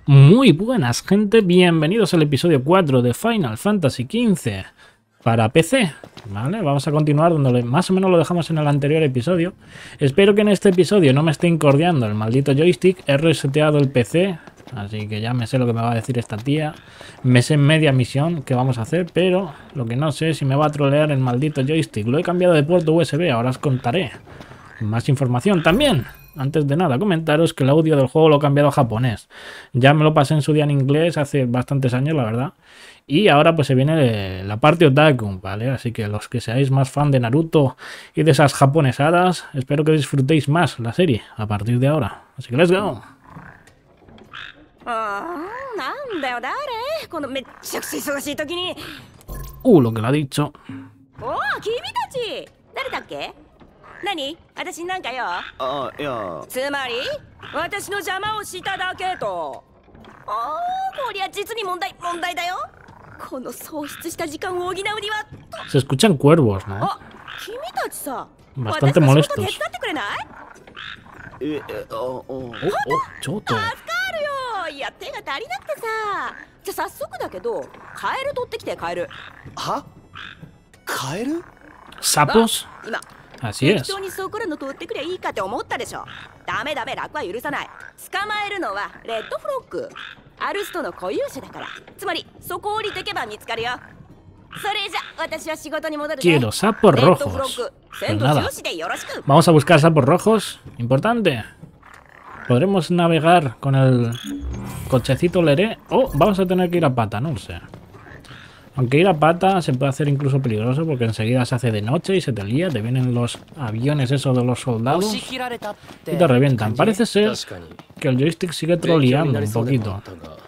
Muy buenas, gente, bienvenidos al episodio 4 de Final Fantasy XV para PC. Vale, vamos a continuar donde más o menos lo dejamos en el anterior episodio. Espero que en este episodio no me esté incordiando el maldito joystick. He reseteado el PC, así que ya me sé lo que me va a decir esta tía. Me sé media misión que vamos a hacer, pero lo que no sé es si me va a trolear el maldito joystick. Lo he cambiado de puerto USB, ahora os contaré más información también. Antes de nada, comentaros que el audio del juego lo he cambiado a japonés. Ya me lo pasé en su día en inglés hace bastantes años, la verdad. Y ahora pues se viene la parte otaku, ¿vale? Así que los que seáis más fan de Naruto y de esas japonesadas, espero que disfrutéis más la serie a partir de ahora. Así que let's go. Lo que le ha dicho. 何？私なんかよ。あ、いや。つまり私の邪魔をしただけと。ああ、こりゃ実に問題だよ。この喪失した時間を補うには。 Se escuchan cuervos, ¿no? あ、君たちさ。 Bastante molestos. 手伝ってくれない？ ちょっと。 助かるよ。いや手が足りなくてさ。じゃ早速だけど、カエル取ってきてカエル。は？カエル？ ¿Sapos? 今。 Así es. 適当にそこらの取ってくりゃいいかって思ったでしょ。ダメ楽は許さない。捕まえるのはレッドフロッグ。アルストの固有者だから。つまりそこを降りてけば見つかるよ。それじゃ私は仕事に戻るね。 Quiero sapos rojos. Pues nada. Vamos a buscar sapos rojos. Importante. Podremos navegar con el cochecito Leré. O vamos a tener que ir a pata, no lo sé. Aunque ir a pata se puede hacer incluso peligroso porque enseguida se hace de noche y se te lía, te vienen los aviones esos de los soldados y te revientan. Parece ser que el joystick sigue troleando un poquito.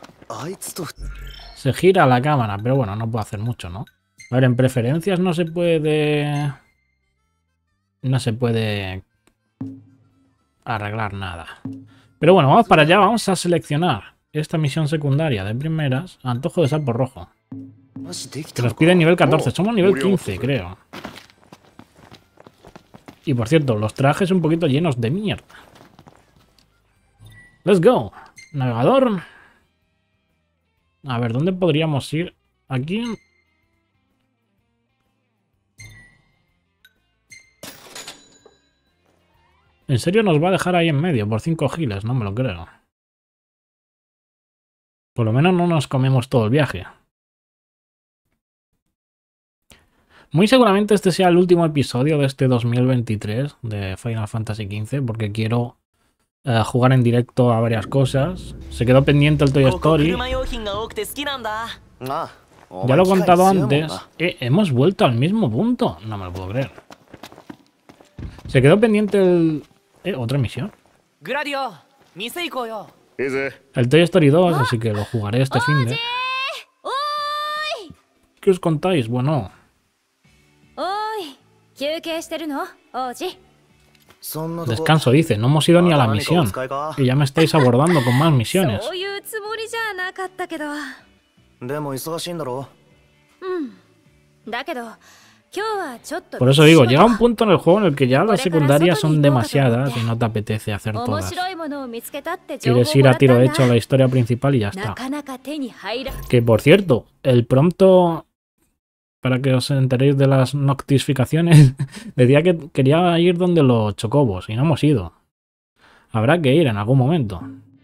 Se gira la cámara, pero bueno, no puedo hacer mucho, ¿no? A ver, en preferencias no se puede... No se puede arreglar nada. Pero bueno, vamos para allá, vamos a seleccionar esta misión secundaria de primeras. Antojo de sapo rojo. Que nos pide nivel 14. Somos nivel 15, creo. Y por cierto, los trajes un poquito llenos de mierda. Let's go. Navegador. A ver, ¿dónde podríamos ir? Aquí. ¿En serio nos va a dejar ahí en medio por 5 giles? No me lo creo. Por lo menos no nos comemos todo el viaje. Muy seguramente este sea el último episodio de este 2023 de Final Fantasy XV, porque quiero jugar en directo a varias cosas. Se quedó pendiente el Toy Story. Ya lo he contado antes. Hemos vuelto al mismo punto. No me lo puedo creer. Se quedó pendiente el... ¿Otra misión? El Toy Story 2, así que lo jugaré este fin de... ¿Qué os contáis? Bueno... Descanso, dice. No hemos ido ni a la misión. Y ya me estáis abordando con más misiones. Por eso digo, llega un punto en el juego en el que ya las secundarias son demasiadas y no te apetece hacer todas. Quieres ir a tiro hecho a la historia principal y ya está. Que por cierto, el prompto... Para que os enteréis de las notificaciones, decía que quería ir donde los chocobos y no hemos ido. Habrá que ir en algún momento.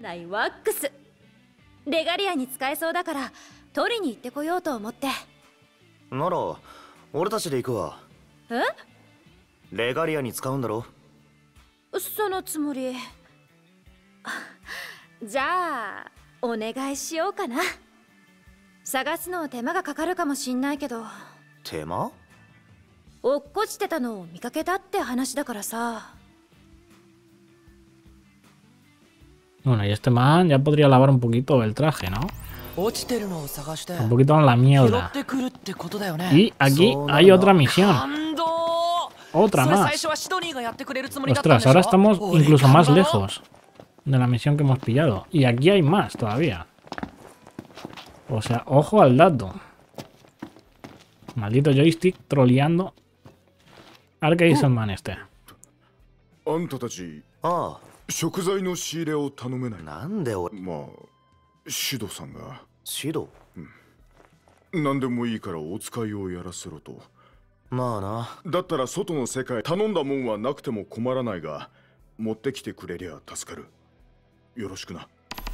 Bueno, y este man ya podría lavar un poquito el traje, ¿no? Un poquito en la mierda. Y aquí hay otra misión. Otra más. Ostras, ahora estamos incluso más lejos de la misión que hemos pillado. Y aquí hay más todavía. O sea, ojo al dato. Maldito joystick troleando. A ver qué dice el man este. あんたたち、食材の仕入れを頼めない。なんで俺、まあ、 シドさんが。 シド？ 何でもいいからお使いをやらせろと。 まあな。 だったら外の世界頼んだもんはなくても困らないが、持ってきてくれりゃ助かる。よろしくな。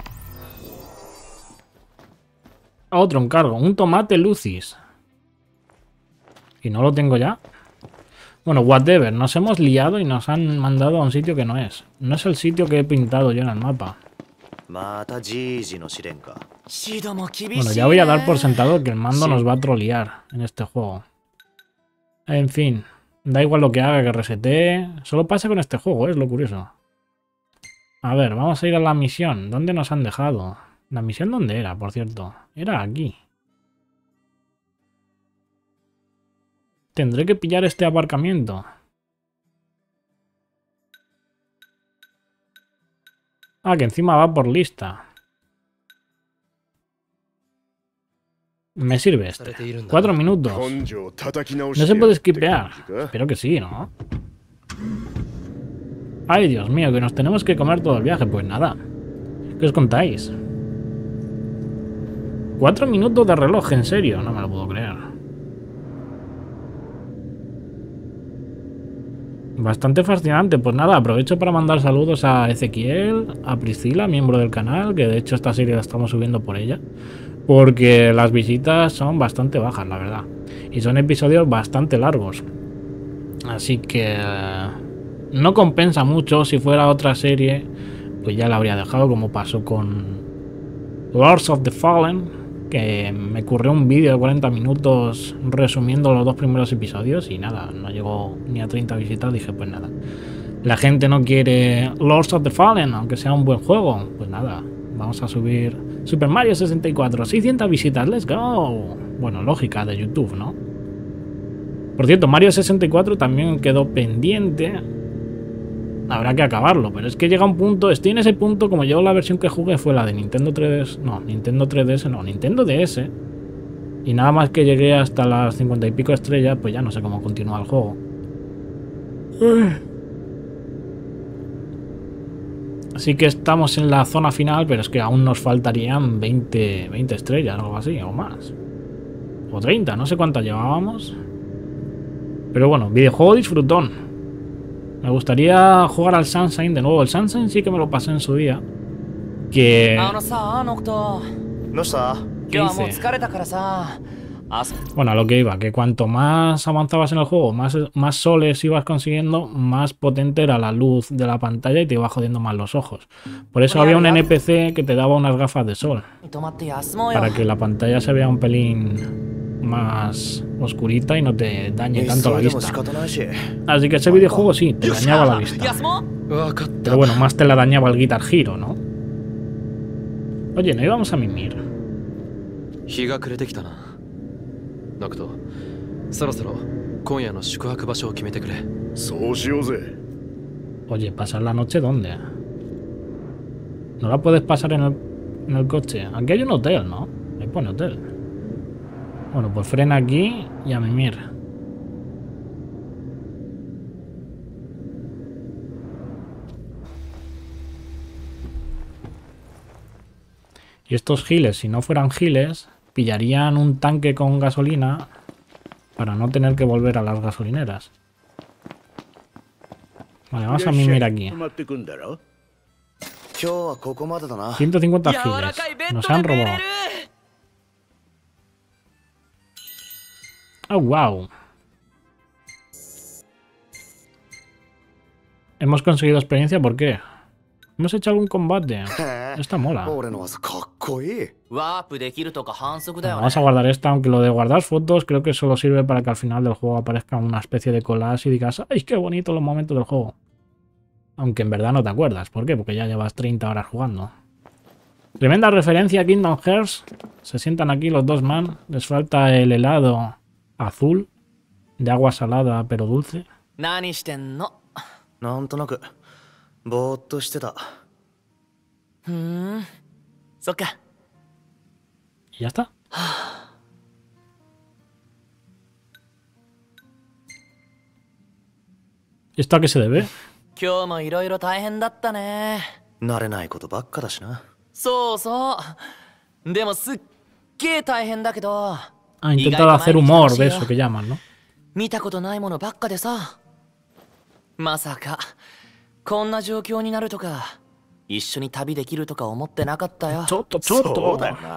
Otro encargo, un tomate Lucis. ¿Y no lo tengo ya? Bueno, whatever, nos hemos liado y nos han mandado a un sitio que no es. No es el sitio que he pintado yo en el mapa. Bueno, ya voy a dar por sentado que el mando nos va a trolear en este juego. En fin, da igual lo que haga, que resetee. Solo pasa con este juego, es lo curioso. A ver, vamos a ir a la misión. ¿Dónde nos han dejado? ¿La misión dónde era, por cierto? Era aquí. Tendré que pillar este aparcamiento. Ah, que encima va por lista. Me sirve este. 4 minutos. No se puede skipear. Espero que sí, ¿no? Ay, Dios mío, que nos tenemos que comer todo el viaje. Pues nada. ¿Qué os contáis? 4 minutos de reloj, en serio. No me lo puedo creer. Bastante fascinante. Pues nada, aprovecho para mandar saludos a Ezequiel, a Priscila, miembro del canal, que de hecho esta serie la estamos subiendo por ella, porque las visitas son bastante bajas, la verdad. Y son episodios bastante largos. Así que no compensa mucho. Si fuera otra serie, pues ya la habría dejado, como pasó con Lords of the Fallen, que me curré un vídeo de 40 minutos resumiendo los 2 primeros episodios y nada, no llegó ni a 30 visitas. Dije, pues nada, la gente no quiere Lords of the Fallen, aunque sea un buen juego. Pues nada, vamos a subir Super Mario 64, 600 visitas, let's go. Bueno, lógica de YouTube, ¿no? Por cierto, Mario 64 también quedó pendiente. Habrá que acabarlo, pero es que llega un punto, estoy en ese punto, como yo la versión que jugué fue la de Nintendo 3DS, no, Nintendo 3DS, no, Nintendo DS. Y nada más que llegué hasta las 50 y pico estrellas, pues ya no sé cómo continúa el juego. Así que estamos en la zona final, pero es que aún nos faltarían 20 estrellas o algo así, o más. O 30, no sé cuántas llevábamos. Pero bueno, videojuego disfrutón. Me gustaría jugar al Sunshine de nuevo. El Sunshine sí que me lo pasé en su día. Que... ¿Qué hice? Bueno, a lo que iba, que cuanto más avanzabas en el juego, más soles ibas consiguiendo, más potente era la luz de la pantalla y te iba jodiendo más los ojos. Por eso había un NPC que te daba unas gafas de sol, para que la pantalla se vea un pelín más oscurita y no te dañe tanto la vista. Así que ese videojuego sí, te dañaba la vista. Pero bueno, más te la dañaba el Guitar Hero, ¿no? Oye, ¿no íbamos a mimir? Oye, ¿pasar la noche dónde? ¿No la puedes pasar en el coche? Aquí hay un hotel, ¿no? Ahí pone hotel. Bueno, pues frena aquí y a mimir. Y estos giles, si no fueran giles, pillarían un tanque con gasolina para no tener que volver a las gasolineras. Vale, vamos a mimir aquí. 150 giles. Nos han robado. Oh, wow. Hemos conseguido experiencia, ¿por qué? Hemos hecho algún combate. Esta mola. Vamos a guardar esta, aunque lo de guardar fotos creo que solo sirve para que al final del juego aparezca una especie de collage y digas, ¡ay, qué bonito los momentos del juego! Aunque en verdad no te acuerdas. ¿Por qué? Porque ya llevas 30 horas jugando. Tremenda referencia a Kingdom Hearts. Se sientan aquí los dos man. Les falta el helado azul de agua salada pero dulce. ¿Y ya está? ¿Y esto a qué se debe? でもすっげえ大変だけど。 Ha intentado hacer humor de eso que llaman, ¿no? 見たことないものばっかでさ。まさかこんな状況になるとか、一緒に旅できるとか思ってなかったよ。 ちょっとちょっと。 そうだよな。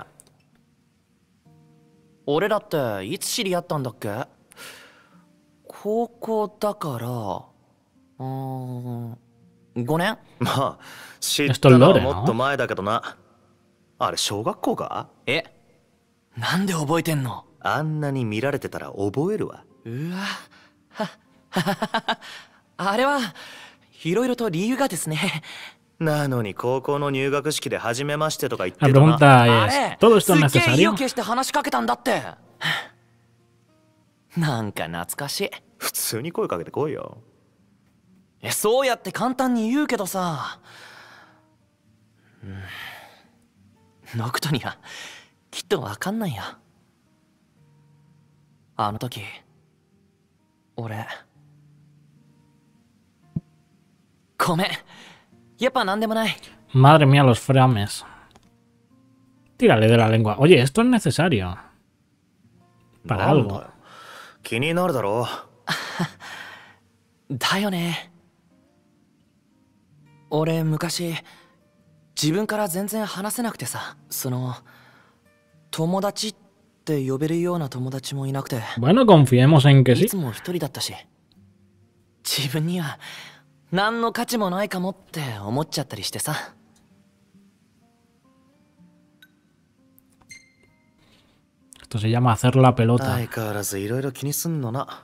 俺らっていつ知り合ったんだっけ？高校だから5年？ まあ知ったのはもっと前だけどな。あれ小学校か？ え、なんで覚えてんの？ あんなに見られてたら覚えるわ。 うわあれはいろいろと理由がですね。 なのに高校の入学式で初めましてとか言って La たな。 pregunta es, ¿todo esto es すっげえ意を necesario? 決して話しかけたんだって。なんか懐かしい。 普通に声かけてこいよ。 そうやって簡単に言うけどさ、ノクトにはきっとわかんないよ。あの時俺ごめん。やっぱなんでもない。 Madre mía, los frames. Tírale de la lengua. Oye, esto es necesario. Para なんだ algo. よ。気になるだろう。 だよね。俺昔自分から全然話せなくてさ、友達って呼べるような友達もいなくて、 Bueno, confiemos en que い sí. つも一人だったし、自分には何の価値もないかもって思っちゃったりしてさ。 Esto se llama hacer la pelota. 相変わらずいろいろ気にすんのな。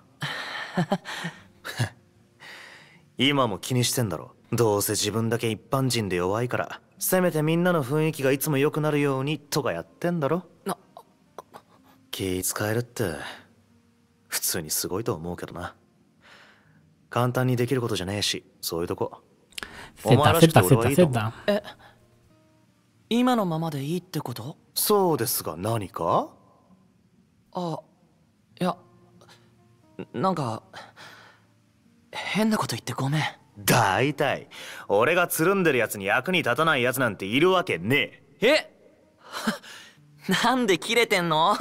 今も気にしてんだろ。どうせ自分だけ一般人で弱いから、せめてみんなの雰囲気がいつも良くなるようにとかやってんだろ。気使えるって普通にすごいと思うけどな。簡単にできることじゃねえし、そういうとこ。 Z, Z, Z, Z. 今のままでいいってこと？ そうですが何か？ あ、いや、なんか変なこと言ってごめん。 だいたい俺がつるんでるやつに役に立たないやつなんているわけねえ。 えなんでキレてんの？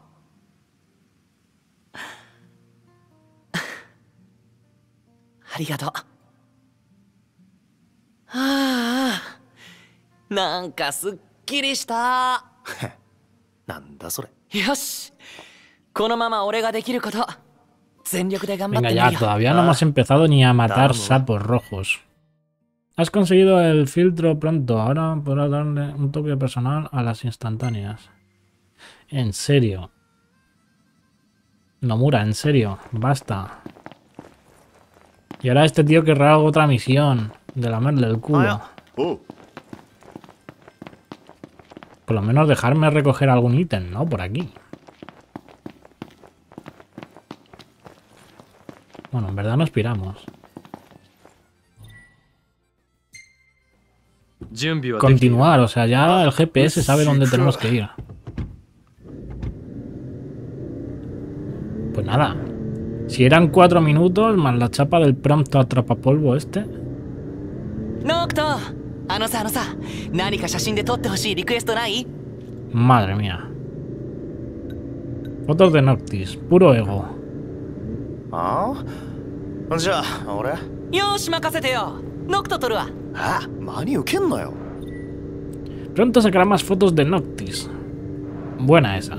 ありがとう。なんかすっきりした。 なんだそれ。 よし、このまま俺ができること全力で頑張って Venga み ya, るよ。 todavía no hemos empezado ni a matar Vamos. sapos rojos. Has conseguido el filtro pronto. Ahora podrás darle un toque personal a las instantáneas. En serio. Nomura, en serio. Basta. Y ahora este tío querrá otra misión. De lamerle el culo. おう。 Por lo menos dejarme recoger algún ítem, ¿no? Por aquí. Bueno, en verdad nos piramos. Continuar, o sea, ya el GPS sabe dónde tenemos que ir. Pues nada. Si eran 4 minutos, más la chapa del prompto atrapapolvo este. ノクト、あのさ、何か写真で撮ってほしいリクエストない？ Madre mía. Fotos de Noctis, puro ego. ああ、じゃあ俺。 よし任せてよ。ノクト撮るわ。 あ、真に受けんなよ。 Pronto sacará más fotos de Noctis. Buena esa.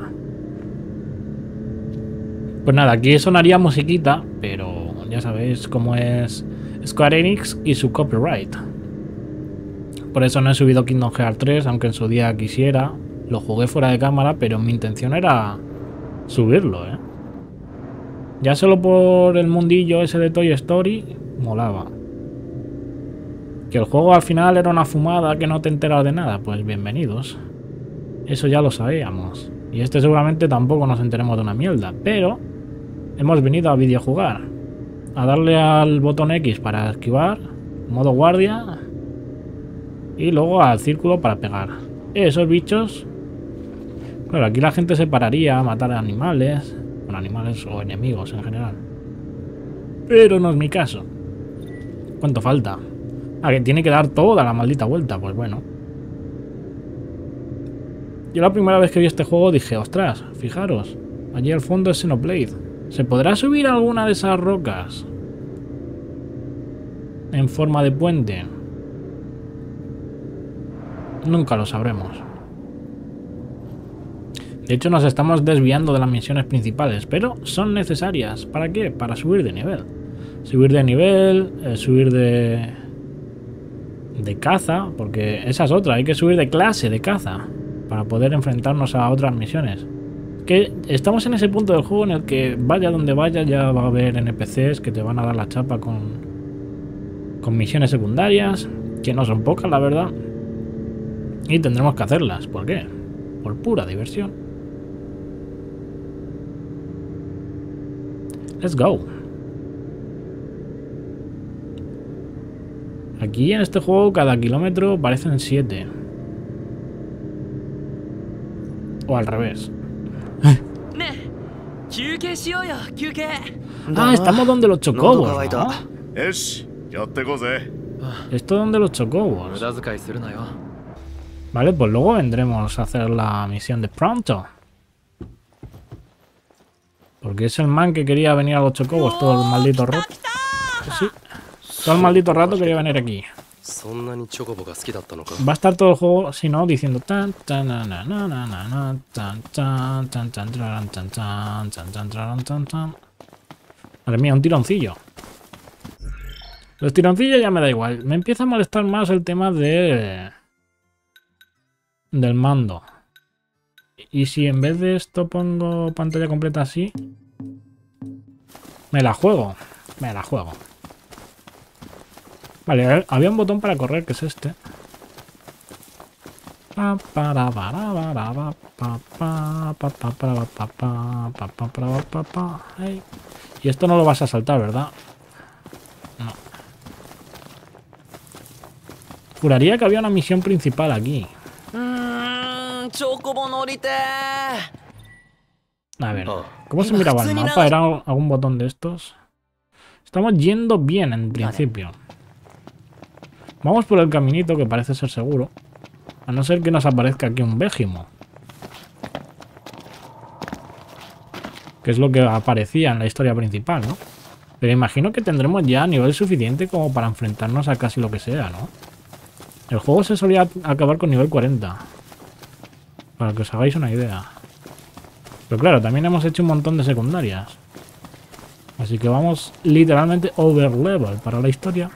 Pues nada, aquí sonaría musiquita, pero ya sabéis cómo es Square Enix y su copyright. Por eso no he subido Kingdom Hearts 3, aunque en su día quisiera. Lo jugué fuera de cámara, pero mi intención era subirlo, ¿eh? Ya solo por el mundillo ese de Toy Story, molaba. Que el juego al final era una fumada, que no te enteras de nada, pues bienvenidos. Eso ya lo sabíamos. Y este seguramente tampoco nos enteremos de una mierda, pero hemos venido a videojugar. A darle al botón X para esquivar, modo guardia, y luego al círculo para pegar. Esos bichos... Claro, aquí la gente se pararía a matar a animales. Bueno, animales o enemigos en general. Pero no es mi caso. ¿Cuánto falta? Ah, que tiene que dar toda la maldita vuelta. Pues bueno. Yo la primera vez que vi este juego dije, ostras, fijaros, allí al fondo es Xenoblade. ¿Se podrá subir a alguna de esas rocas en forma de puente? Nunca lo sabremos. De hecho, nos estamos desviando de las misiones principales, pero son necesarias. ¿Para qué? Para subir de nivel. Subir de nivel, subir de caza, porque esa es otra, hay que subir de clase de caza para poder enfrentarnos a otras misiones. Que estamos en ese punto del juego en el que vaya donde vaya ya va a haber NPCs que te van a dar la chapa con misiones secundarias, que no son pocas la verdad, y tendremos que hacerlas. ¿Por qué? Por pura diversión. Let's go. Aquí en este juego cada kilómetro parecen 7. O al revés. Ah, estamos donde los chocobos, ¿no? Esto donde los chocobos. Vale, pues luego vendremos a hacer la misión de pronto. Porque es el man que quería venir a los chocobos todo el maldito rato. Sí, todo el maldito rato quería venir aquí. Va a estar todo el juego, si no, diciendo tan tan na na na na na tan tan tan tan tan tan tan tan tan tan tan. Madre mía, un tironcillo. Los tironcillos ya me da igual. Me empieza a molestar más el tema del mando. Y si en vez de esto pongo pantalla completa así, me la juego. Me la juego. Vale, había un botón para correr, que es este. Y esto no lo vas a saltar, ¿verdad? No. Juraría que había una misión principal aquí. A ver, ¿cómo se miraba el mapa? ¿Era algún botón de estos? Estamos yendo bien en principio. Vamos por el caminito que parece ser seguro. A no ser que nos aparezca aquí un Vegimo. Que es lo que aparecía en la historia principal, ¿no? Pero imagino que tendremos ya nivel suficiente como para enfrentarnos a casi lo que sea, ¿no? El juego se solía acabar con nivel 40. Para que os hagáis una idea. Pero claro, también hemos hecho un montón de secundarias. Así que vamos literalmente over level para la historia.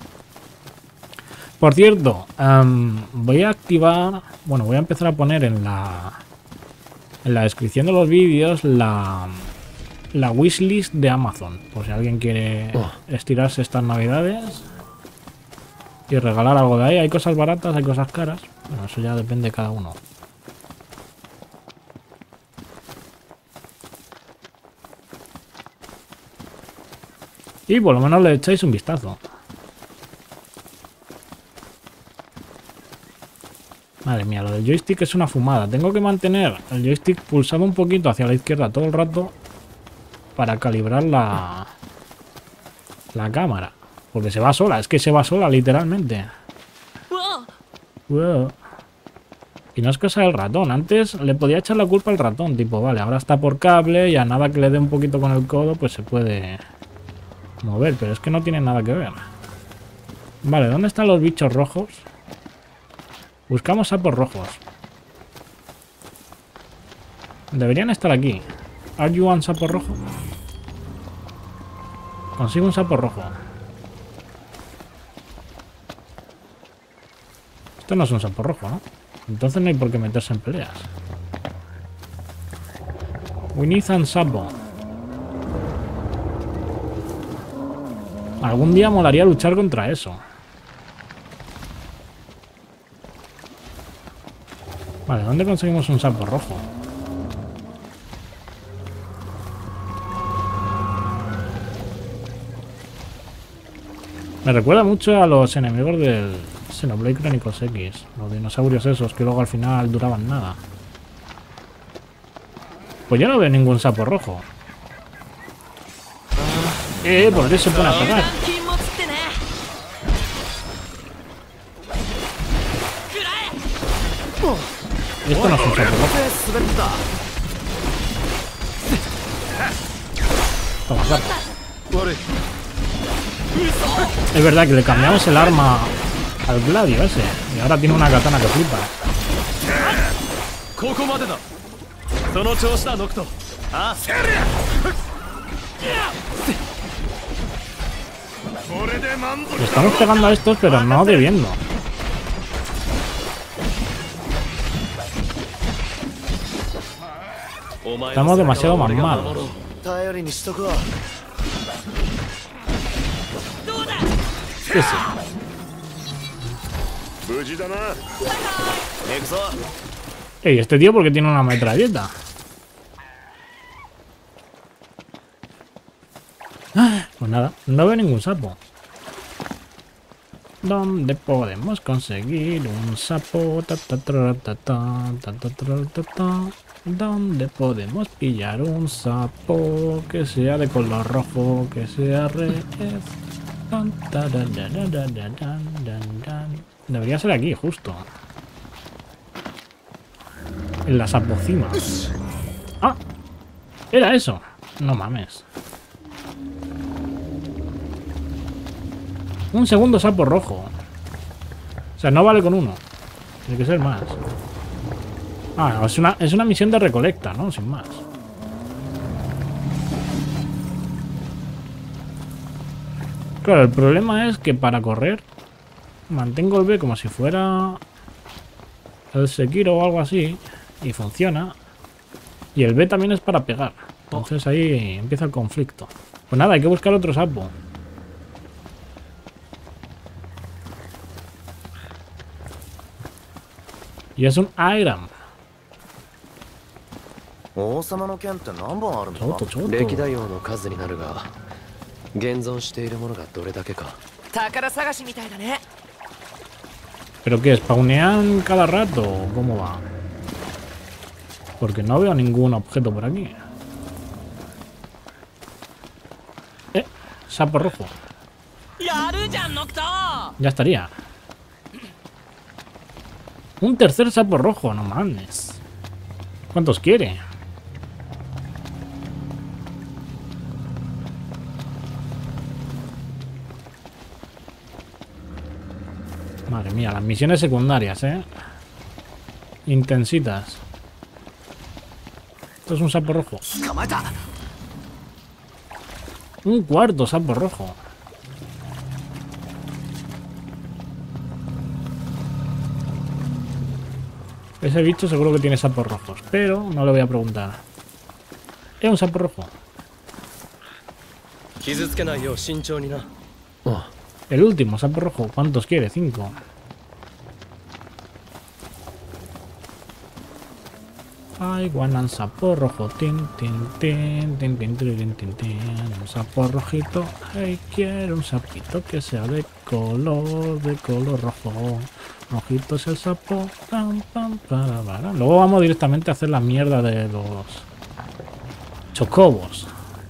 Por cierto, voy a activar... Bueno, voy a empezar a poner en la descripción de los vídeos la wishlist de Amazon. Por si alguien quiere estirarse estas navidades y regalar algo de ahí. Hay cosas baratas, hay cosas caras. Bueno, eso ya depende de cada uno. Y por lo menos le echáis un vistazo. Madre mía, lo del joystick es una fumada. Tengo que mantener el joystick pulsado un poquito hacia la izquierda todo el rato para calibrar la cámara. Porque se va sola, es que se va sola literalmente. Wow. Y no es cosa del ratón. Antes le podía echar la culpa al ratón. Tipo, vale, ahora está por cable y a nada que le dé un poquito con el codo pues se puede mover. Pero es que no tiene nada que ver. Vale, ¿dónde están los bichos rojos? Buscamos sapos rojos. Deberían estar aquí. ¿Are you one sapo rojo? Consigo un sapo rojo. Esto no es un sapo rojo, ¿no? Entonces no hay por qué meterse en peleas. We need un sapo. Algún día molaría luchar contra eso. Vale, ¿dónde conseguimos un sapo rojo? Me recuerda mucho a los enemigos del Xenoblade Chronicles X. Los dinosaurios esos que luego al final duraban nada. Pues yo no veo ningún sapo rojo. Por eso se pone a pegar. Esto no es un sapo rojo. Toma, sapo. Es verdad que le cambiamos el arma al Gladio ese. Y ahora tiene una katana que flipa. Le estamos pegando a estos, pero no debiendo. Estamos demasiado mamados. ¿Qué sí? Ey, este tío porque tiene una metralleta. Pues nada, no veo ningún sapo. ¿Dónde podemos conseguir un sapo? ¿Dónde podemos pillar un sapo que sea de color rojo, que sea red? Debería ser aquí, justo. En la sapocima. ¡Ah! Era eso. No mames. Un segundo sapo rojo. O sea, no vale con uno. Tiene que ser más. Ah, es una misión de recolecta, ¿no? Sin más. Claro, el problema es que para correr mantengo el B como si fuera el Sekiro o algo así y funciona. Y el B también es para pegar. Entonces ahí empieza el conflicto. Pues nada, hay que buscar otro sapo. Y es un Iron. ¿Pero qué? ¿Spawnean cada rato o cómo va? Porque no veo ningún objeto por aquí. Sapo rojo. Ya estaría. Un tercer sapo rojo, no mames. ¿Cuántos quiere? Madre mía, las misiones secundarias, intensitas. Esto es un sapo rojo. Un cuarto sapo rojo. Ese bicho seguro que tiene sapos rojos, pero no le voy a preguntar. Es un sapo rojo. El último sapo rojo. ¿Cuántos quiere? 5. Ay, guanan sapo rojo. Tin, tin, tin, tin, tin, tin, tin, tin. Un sapo rojito. Ay, quiero un sapito que sea de color rojo. Rojito es el sapo. Pam, pam, para. Luego vamos directamente a hacer la mierda de los chocobos.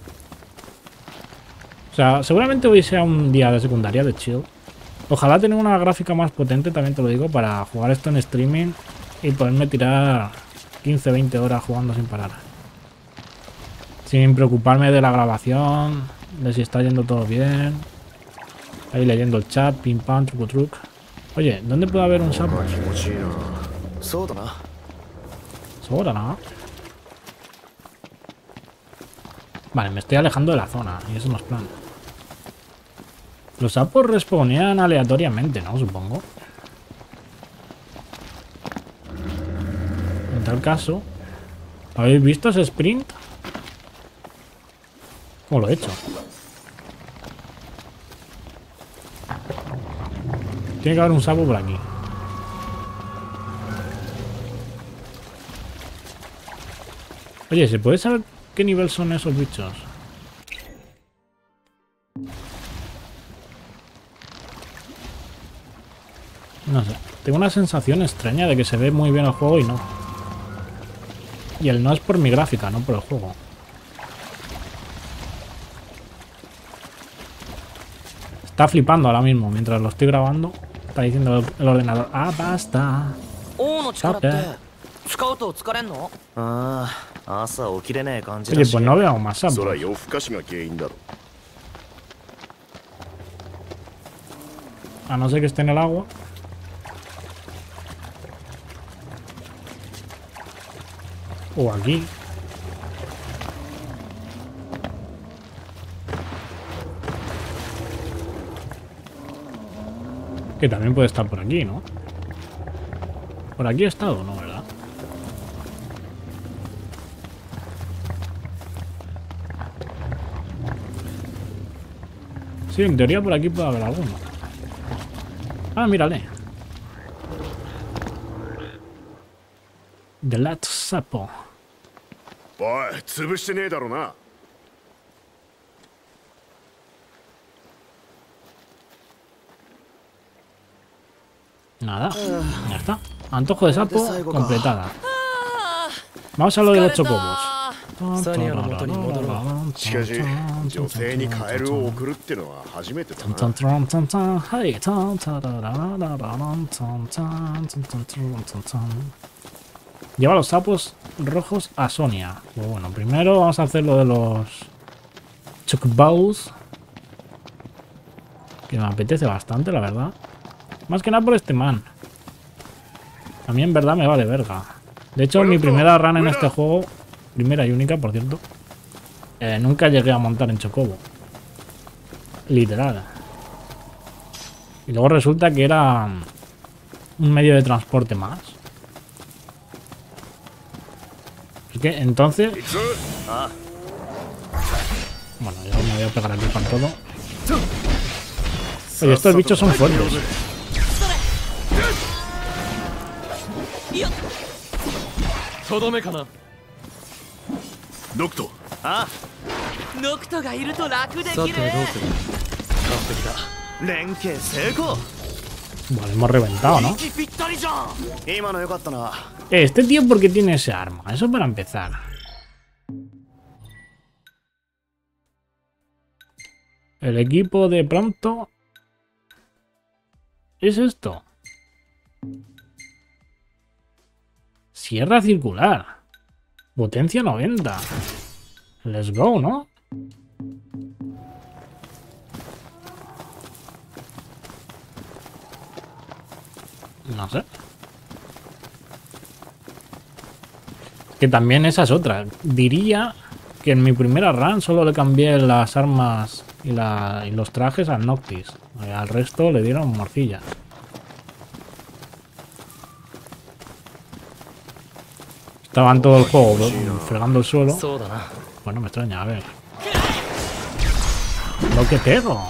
O sea, seguramente hoy sea un día de secundaria de chill. Ojalá tener una gráfica más potente, también te lo digo, para jugar esto en streaming y poderme tirar 15-20 horas jugando sin parar. Sin preocuparme de la grabación, de si está yendo todo bien. Ahí leyendo el chat, pim pam, truco truc. Oye, ¿dónde puede haber un sapo? Sobra, ¿no? Vale, me estoy alejando de la zona y eso no es plan. Los sapos respawnean aleatoriamente, ¿no? Supongo. En tal caso, ¿habéis visto ese sprint? ¿Cómo lo he hecho? Tiene que haber un sapo por aquí. Oye, ¿se puede saber qué nivel son esos bichos? No sé. Tengo una sensación extraña de que se ve muy bien el juego y no. Y el no es por mi gráfica, no por el juego. Está flipando ahora mismo mientras lo estoy grabando. Está diciendo el ordenador: ¡ah, basta! Stop it. 使うと疲れんの？ ああ、朝起きれねえ感じ Oye, だし。 pues no veo más sapos. そら夜更かしが原因だろ。 A no ser que esté en el agua. O aquí. Que también puede estar por aquí, ¿no? Por aquí he estado, ¿no? ¿Verdad? Sí, en teoría por aquí puede haber alguno. Ah, mírale. The Last Sapo. おい、潰してねえだろな。 Nada, ya está. Antojo de sapo completada. Vamos a lo de los chocobos. しかし、女性にカエルを送るってのは初めてだな。 Lleva los sapos rojos a Sonia. Pues bueno, primero vamos a hacer lo de los chocobos, que me apetece bastante, la verdad. Más que nada por este man. A mí en verdad me vale verga. De hecho, mi primera run en este juego, primera y única, por cierto, nunca llegué a montar en chocobo. Literal. Y luego resulta que era un medio de transporte más. Es que entonces... Bueno, ya me voy a pegar aquí con todo. Oye, estos bichos son fuertes. Nocto. ノクトがいると楽できる。 連携成功。 Vale, hemos reventado, ¿no? 息ぴったりじゃん。今のよかったな。 Este tío, ¿por qué tiene ese arma? Eso para empezar. El equipo de pronto... ¿Es esto? Sierra circular. Potencia 90. Let's go, ¿no? No sé. Que también esa es otra. Diría que en mi primera run solo le cambié las armas y los trajes al Noctis. Al resto le dieron morcilla. Estaban todo el juego fregando el suelo. Bueno, me extraña, a ver. Lo que pego.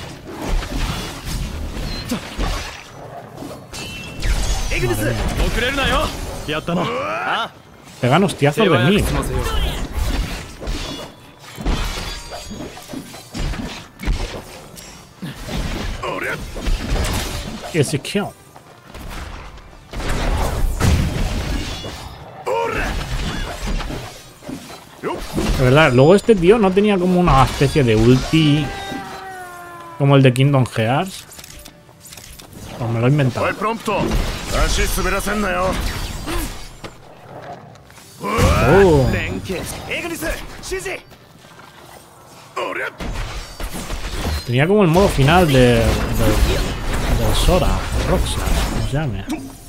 Pegan hostiazos de mí. Ese kill. De verdad, luego este tío no tenía como una especie de ulti como el de Kingdom Hearts. O me lo he inventado. Oh. Tenía como el modo final de Sora, o Roxas, como se llame.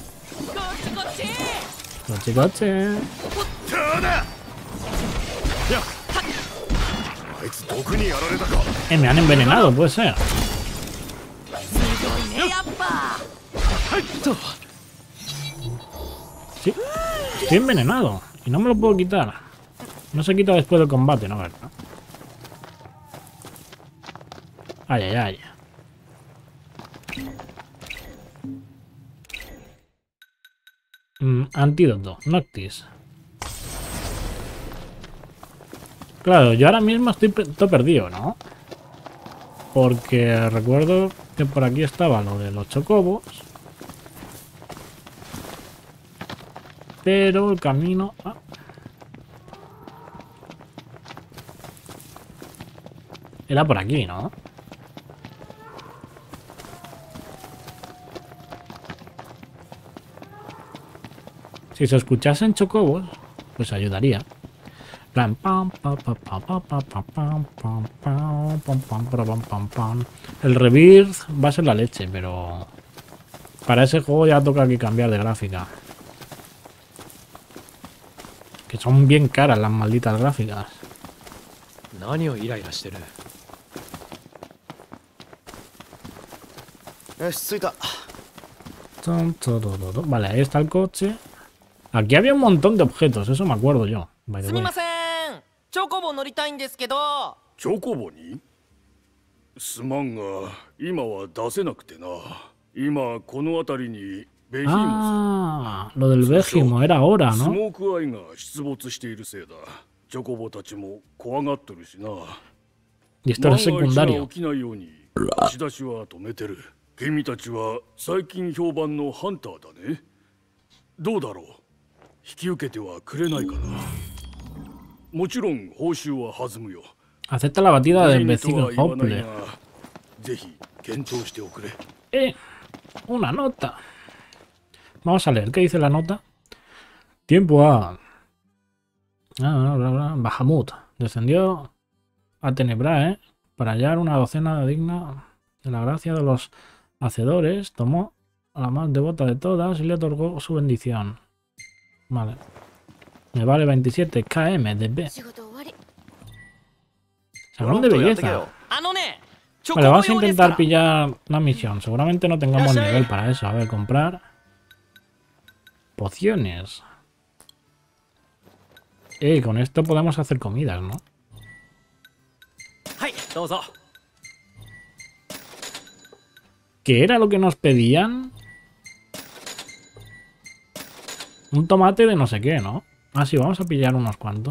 Coche, coche. Me han envenenado, puede ser. Sí, estoy envenenado y no me lo puedo quitar. No se quita después del combate, ¿no? ¿Verdad? Ay, ay, ay. Antídoto, Noctis. Claro, yo ahora mismo estoy todo perdido, ¿no? Porque recuerdo que por aquí estaba lo de los chocobos. Pero el camino... Ah. Era por aquí, ¿no? Si se escuchasen chocobos, pues ayudaría. Plan, pam, pam, pam, pam, pam, pam, pam, pam, pam, pam, pam, pam, pam, pam. El Rebirth va a ser la leche, pero para ese juego ya toca aquí cambiar de gráfica. Que son bien caras las malditas gráficas. Vale, ahí está el coche. Aquí había un montón de objetos, eso me acuerdo yo. By the way. チョコボ乗りたいんですけど。 チョコボにすまんが今は出せなくてな。今この辺りにベヒモス。 Ah, lo del Vegimo era ahora, ス ¿no? モークアイが出没しているせいだ。チョコボたちも怖がっとるしな。 Y esto era secundario. 起きないように押し出しは止めてる。君たちは最近評判のハンターだね。どうだろう。引き受けてはくれないかな。もちろん報酬は弾むよ。 Acepta la batida del vecino Hopple. ぜひ検討しておくれ。 Una nota. Vamos a leer, ¿qué dice la nota? Tiempo a... Bahamut. Descendió a Tenebrae para hallar una docena digna de la gracia de los hacedores. Tomó a la más devota de todas y le otorgó su bendición. Vale. Me vale 27 km de B. Salón de belleza. Vale, vamos a intentar pillar la misión. Seguramente no tengamos nivel para eso. A ver, comprar. Pociones. Con esto podemos hacer comidas, ¿no? ¿Qué era lo que nos pedían? Un tomate de no sé qué, ¿no? Ah, sí, vamos a pillar unos cuantos.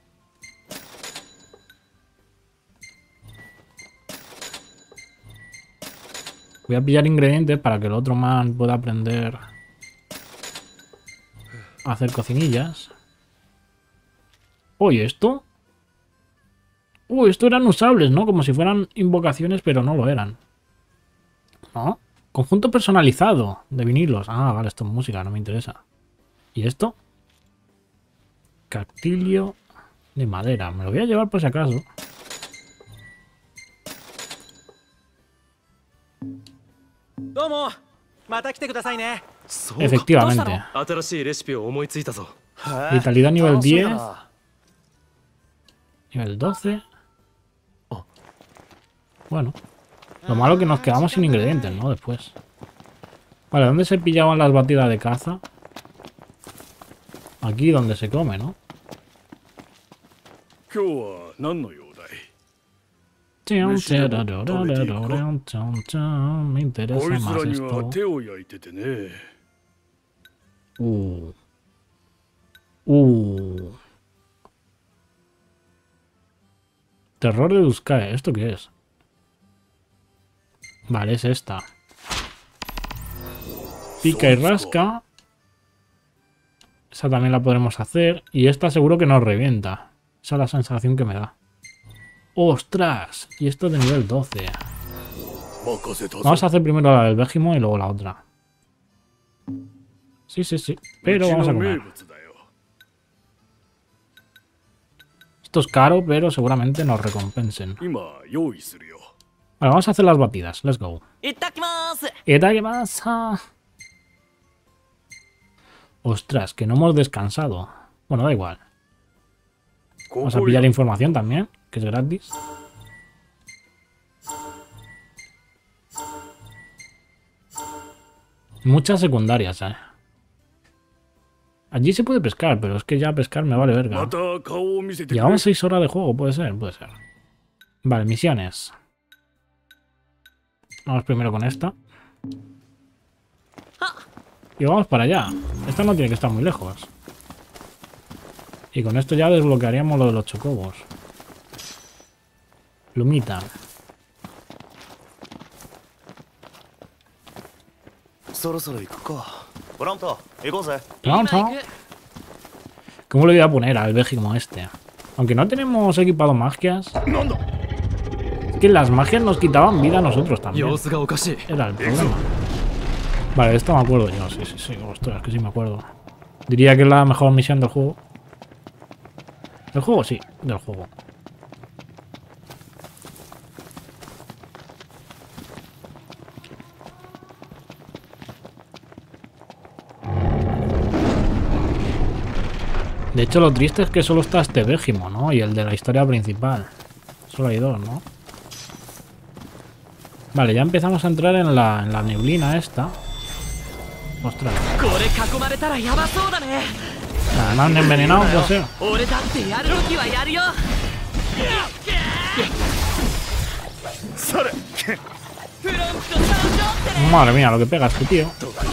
Voy a pillar ingredientes para que el otro man pueda aprender a hacer cocinillas. Oye, ¿esto? Esto eran usables, ¿no? Como si fueran invocaciones, pero no lo eran. ¿No? Conjunto personalizado de vinilos. Ah, vale, esto es música, no me interesa. ¿Y esto? Cactilio de madera. Me lo voy a llevar por si acaso. Efectivamente. Vitalidad nivel 10. Nivel 12. Bueno. Lo malo es que nos quedamos sin ingredientes, ¿no? Después. Vale, ¿dónde se pillaban las batidas de caza? Aquí donde se come, ¿no? Me interesa más esto. Terror de Duscae. ¿Esto qué es? Vale, es esta. Pica y rasca. Esa también la podremos hacer. Y esta seguro que nos revienta. Esa es la sensación que me da. ¡Ostras! Y esto es de nivel 12. Vamos a hacer primero la del Vegimo y luego la otra. Sí, sí, sí. Pero vamos a comer. Esto es caro, pero seguramente nos recompensen. Vale, vamos a hacer las batidas. Let's go. ¡Itakimasu! Ostras, que no hemos descansado. Bueno, da igual. Vamos a pillar información también, que es gratis. Muchas secundarias, Allí se puede pescar, pero es que ya pescar me vale verga. Llevamos 6 horas de juego, puede ser, puede ser. Vale, misiones. Vamos primero con esta. Y vamos para allá. Esta no tiene que estar muy lejos. Y con esto ya desbloquearíamos lo de los chocobos. Lumita. Pronto. ¿Cómo le voy a poner al Vegimo este? Aunque no tenemos equipado magias. Es que las magias nos quitaban vida a nosotros también. Era el problema. Vale, esto me acuerdo yo. Sí, sí, sí. Ostras, que sí me acuerdo. Diría que es la mejor misión del juego. ¿Del juego? Sí, del juego. De hecho, lo triste es que solo está este Végimo, ¿no? Y el de la historia principal. Solo hay dos, ¿no? Vale, ya empezamos a entrar en la neblina esta. Ostras. Nada, me han envenenado, no sé. Madre mía, lo que pega este tío.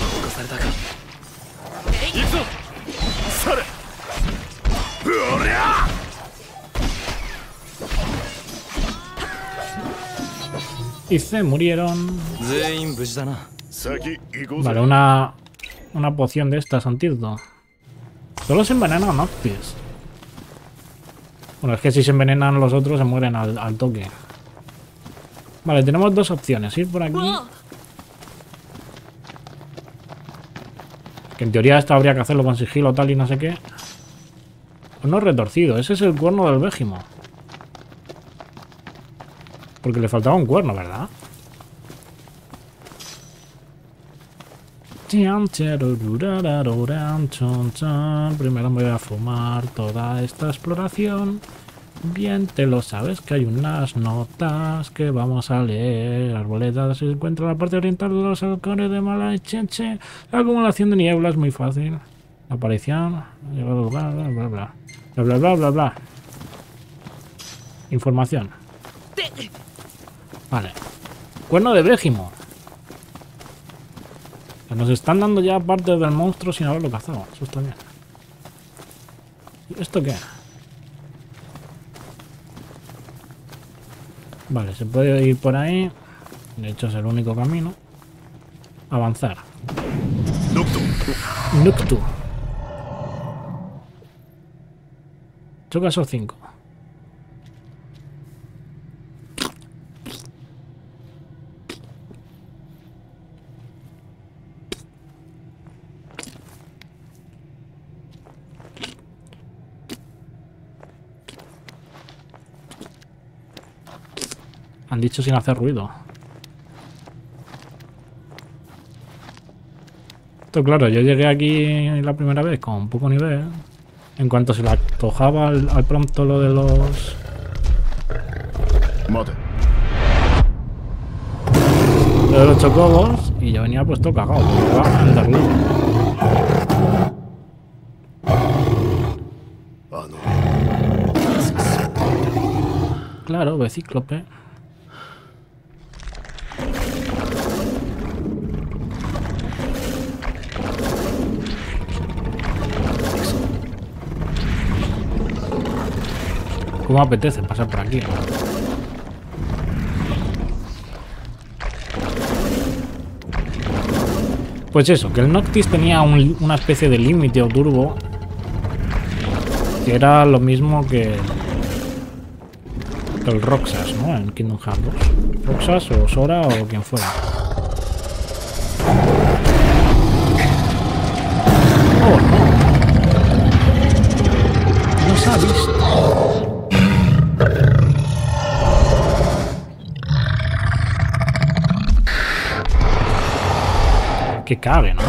Y se murieron. Vale, una poción de estas, antídoto. Solo se envenena Noctis. Bueno, es que si se envenenan los otros se mueren al toque. Vale, tenemos dos opciones. Ir por aquí. Que en teoría esto habría que hacerlo con sigilo tal y no sé qué. Cuerno retorcido. Ese es el cuerno del Végimo. Porque le faltaba un cuerno, ¿verdad? Primero me voy a fumar toda esta exploración. Bien, te lo sabes que hay unas notas que vamos a leer. Arboleda se encuentra en la parte oriental de los halcones de Malachenche. La acumulación de niebla es muy fácil. La aparición. Bla bla bla bla bla. Bla bla bla bla bla. Información. Vale. Cuerno de Végimo. Nos están dando ya partes del monstruo sin haberlo cazado. Eso está bien. ¿Y esto qué? Vale, se puede ir por ahí. De hecho es el único camino. Avanzar. Noctu. Choca esos 5. Han dicho sin hacer ruido. Esto claro, yo llegué aquí la primera vez con poco nivel. En cuanto se le antojaba al pronto lo de los... Lo de los chocobos. Y yo venía puesto cagado. Claro, becíclope. ¿Cómo apetece pasar por aquí? Pues eso, que el Noctis tenía una especie de límite o turbo que era lo mismo que el Roxas, ¿no? En Kingdom Hearts 2. Roxas o Sora o quien fuera. Oh, no. No se ha visto. Que cague, ¿no?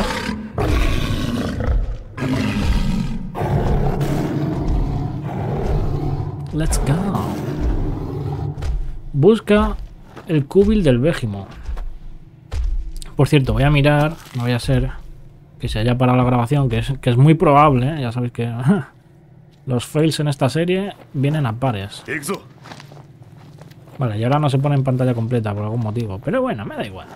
Let's go. Busca el cubil del Végimo. Por cierto, voy a mirar, no vaya a ser que se haya parado la grabación, que es muy probable, ¿eh? Ya sabéis que los fails en esta serie vienen a pares. Vale, y ahora no se pone en pantalla completa por algún motivo, pero bueno, me da igual.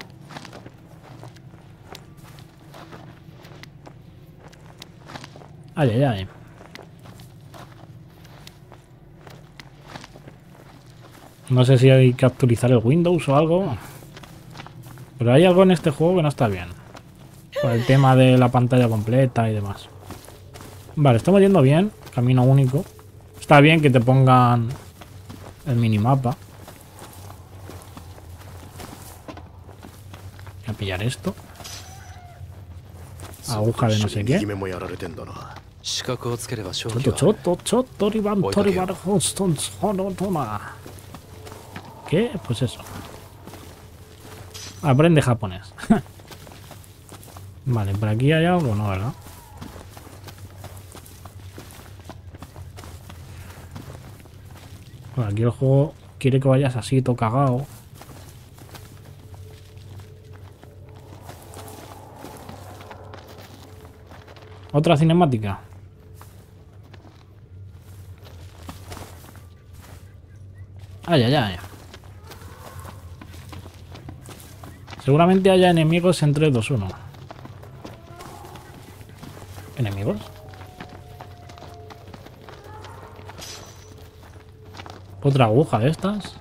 Ay, ay, ay. No sé si hay que actualizar el Windows o algo. Pero hay algo en este juego que no está bien. Por el tema de la pantalla completa y demás. Vale, estamos yendo bien. Camino único. Está bien que te pongan el minimapa. Voy a pillar esto. Aguja de no sé qué. ¿Qué? Pues eso. Aprende japonés. Vale, por aquí hay algo, ¿no? ¿Verdad? Bueno, aquí el juego quiere que vayas así, todo cagado. Otra cinemática. Ay, ay, ay. Seguramente haya enemigos en 3, 2, 1. ¿Enemigos? Otra aguja de estas.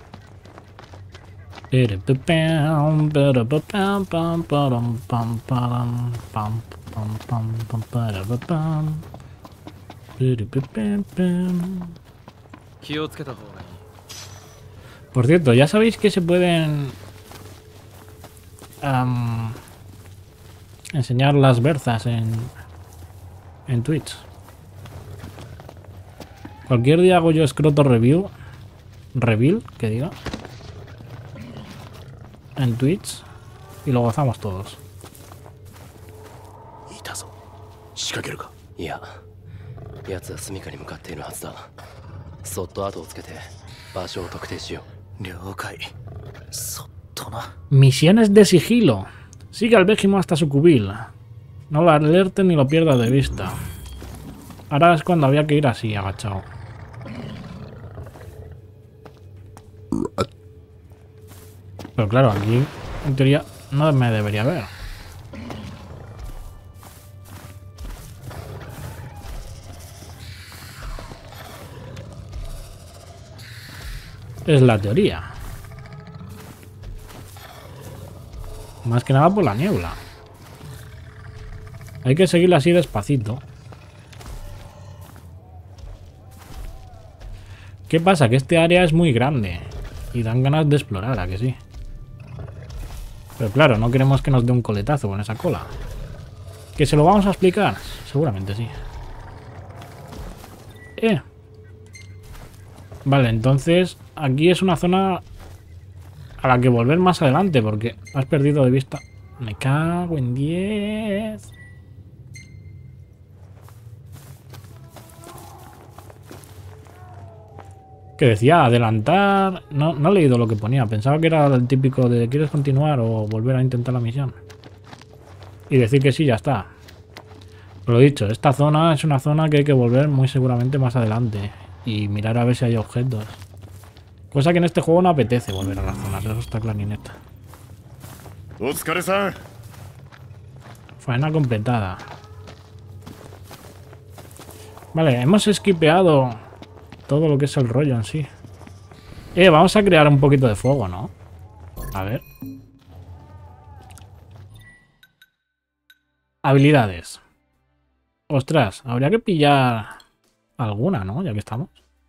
Por cierto, ya sabéis que se pueden enseñar las berzas en Twitch. Cualquier día hago yo escroto reveal, que diga, en Twitch y lo gozamos todos. いや、奴は住処に向かっているはずだ。そっと後をつけて場所を特定しよう。 了解。そっとな。 Misiones de sigilo. Sigue al Vegimo hasta su cubil. No lo alertes ni lo pierdas de vista. Ahora es cuando había que ir así, agachado. Pero claro, aquí en teoría no me debería ver. Es la teoría. Más que nada por la niebla. Hay que seguirla así despacito. ¿Qué pasa? Que este área es muy grande. Y dan ganas de explorar, ¿a que sí? Pero claro, no queremos que nos dé un coletazo con esa cola. ¿Que se lo vamos a explicar? Seguramente sí. Vale, entonces aquí es una zona a la que volver más adelante porque has perdido de vista. Me cago en 10. Que decía adelantar. No he leído lo que ponía. Pensaba que era el típico de ¿quieres continuar o volver a intentar la misión? Y decir que sí, ya está. Pero lo dicho, esta zona es una zona que hay que volver muy seguramente más adelante. Y mirar a ver si hay objetos. Cosa que en este juego no apetece volver a las zonas. Eso está clarineta. Faena completada. Vale, hemos esquipeado todo lo que es el rollo en sí. Vamos a crear un poquito de fuego, ¿no? A ver. Habilidades. Ostras, habría que pillar alguna, ¿no? Ya que estamos.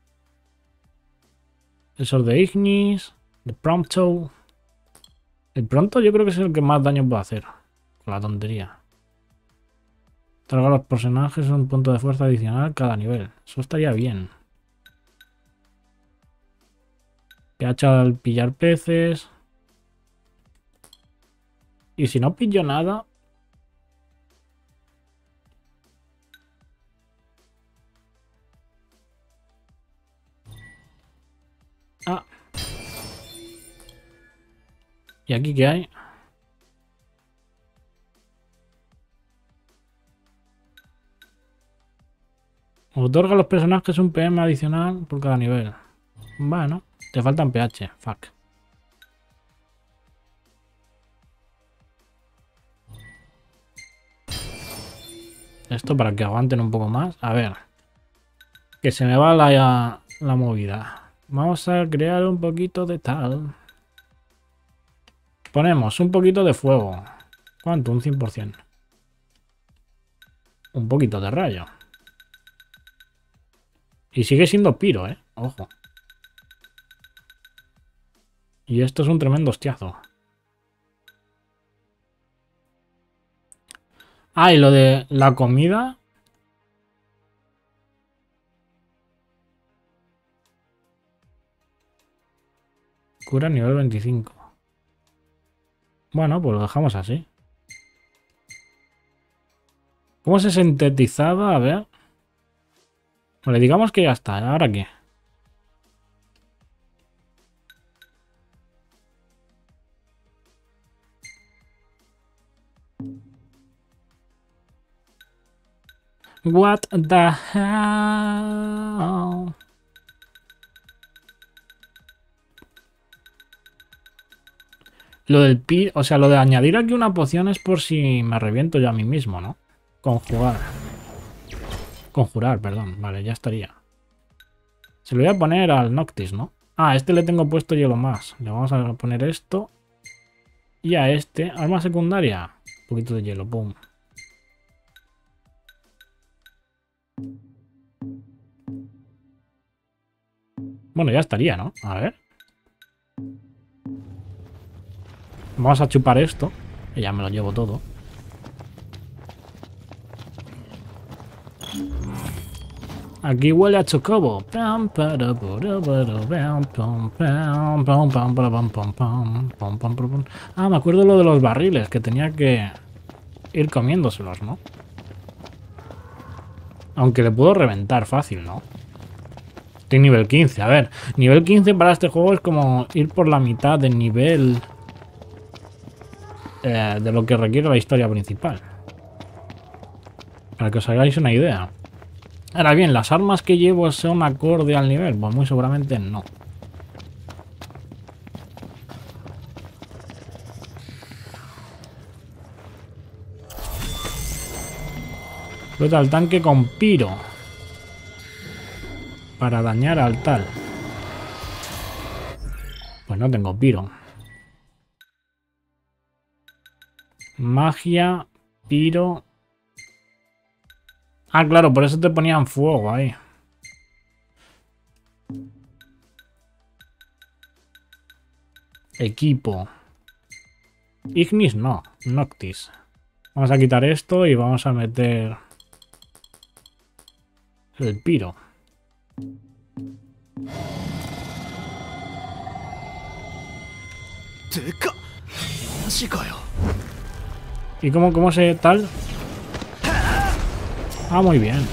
El Sword de Ignis. El Prompto. El Pronto yo creo que es el que más daño puede hacer. Con la tontería. Traga a los personajes un punto de fuerza adicional cada nivel. Eso estaría bien. PH al pillar peces. Y si no pillo nada... Ah. ¿Y aquí qué hay? Otorga a los personajes un PM adicional por cada nivel. Bueno, te faltan PH. Fuck. Esto para que aguanten un poco más. A ver. Que se me va la movida. Vamos a crear un poquito de tal. Ponemos un poquito de fuego. ¿Cuánto? Un 100%. Un poquito de rayo. Y sigue siendo piro, ¿eh? Ojo. Y esto es un tremendo hostiazo. Ah, y lo de la comida. Cura nivel 25. Bueno, pues lo dejamos así. ¿Cómo se sintetizaba? A ver. Vale, digamos que ya está. ¿Ahora qué? What the hell? Lo del pi, o sea, lo de añadir aquí una poción es por si me reviento yo a mí mismo, ¿no? Conjugar. Conjurar, perdón. Vale, ya estaría. Se lo voy a poner al Noctis, ¿no? Ah, a este le tengo puesto hielo más. Le vamos a poner esto. Y a este, arma secundaria. Un poquito de hielo, pum. Bueno, ya estaría, ¿no? A ver. Vamos a chupar esto. Y ya me lo llevo todo. Aquí huele a chocobo. Ah, me acuerdo lo de los barriles, que tenía que ir comiéndoselos, ¿no? Aunque le puedo reventar fácil, ¿no? Estoy nivel 15. A ver, nivel 15 para este juego es como ir por la mitad del nivel de lo que requiere la historia principal. Para que os hagáis una idea. Ahora bien, ¿las armas que llevo son acorde al nivel? Pues muy seguramente no. Explota el tanque con piro. Para dañar al tal. Pues no tengo piro. Magia, piro. Ah, claro, por eso te ponían fuego ahí. Equipo. Ignis no, Noctis. Vamos a quitar esto y vamos a meter el piro. ¿Y cómo se tal? Ah, muy bien.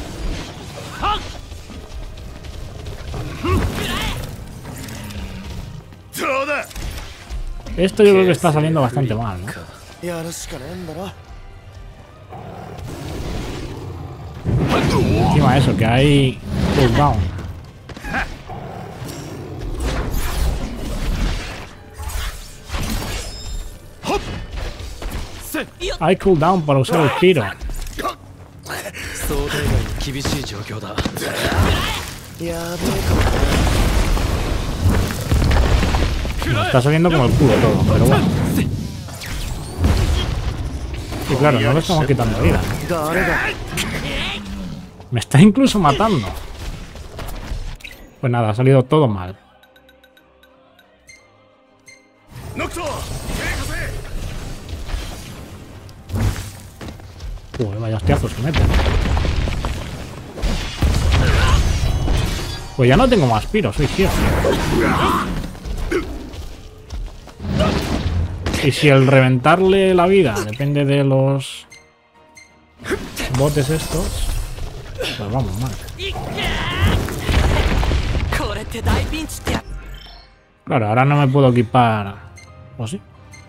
Esto yo creo que está saliendo bastante mal, ¿no? Encima de eso, que hay cooldown. Hay cooldown para usar el piro. Me está saliendo como el culo todo, pero bueno. Y claro, no le estamos quitando vida. Me está incluso matando. Pues nada, ha salido todo mal. Uy, vaya hostiazos que meten. Pues ya no tengo más piro, soy jefe. Y si el reventarle la vida depende de los botes estos, pues vamos mal. Claro, ahora no me puedo equipar. ¿O sí?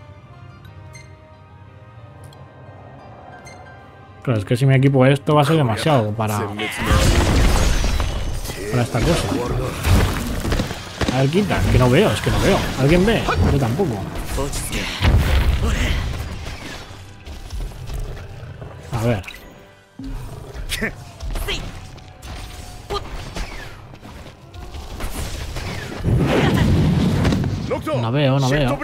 Claro, es que si me equipo esto va a ser demasiado para esta cosa. A ver, quita, que no veo, es que no veo. ¿Alguien ve? Yo tampoco. A ver. No veo, no veo.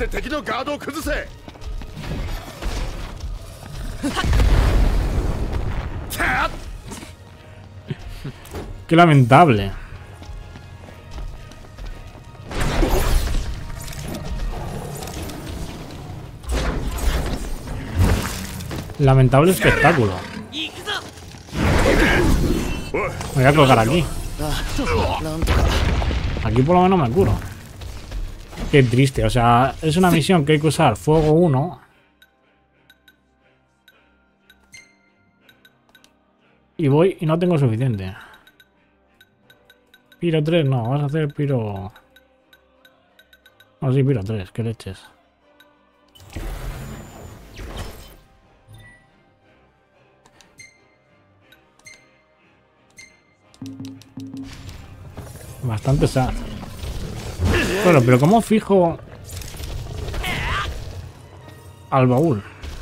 Qué lamentable. Lamentable espectáculo. Me voy a colocar aquí. Aquí por lo menos me curo. Qué triste, o sea, es una misión que hay que usar fuego 1. Y voy y no tengo suficiente. Piro 3, no, vas a hacer piro... No, sí, piro 3, qué leches. Bastante sad. Bueno, pero ¿cómo fijo al baúl?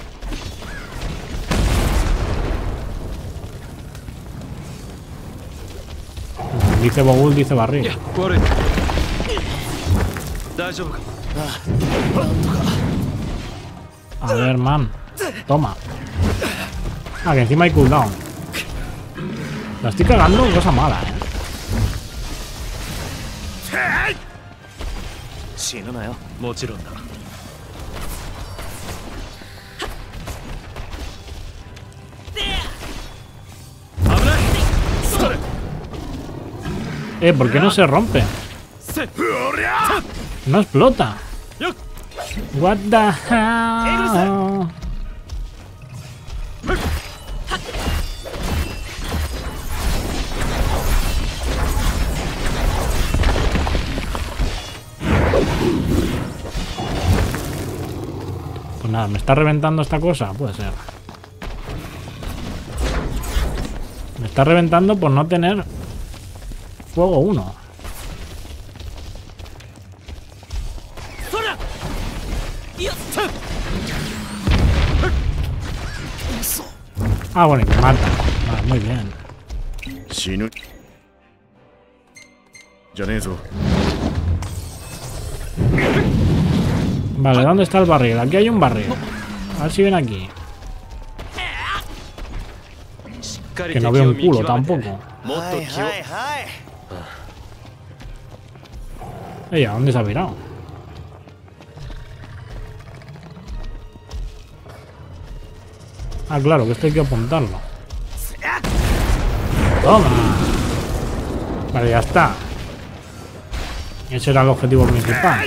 Dice baúl, dice barril. A ver, man. Toma. Ah, que encima hay cooldown. La estoy cagando, cosa mala, eh. ¿Por qué no se rompe? No explota. What the hell? Pues nada, ¿me está reventando esta cosa? Puede ser. Me está reventando por no tener fuego 1. Ah, bueno, y me mata. Vale, muy bien. Vale, ¿dónde está el barril? Aquí hay un barril. A ver si ven aquí. Que no veo un culo tampoco. Ey, ¿a dónde se ha virado? Ah, claro, que esto hay que apuntarlo. ¡Toma! Vale, ya está. Ese era el objetivo principal.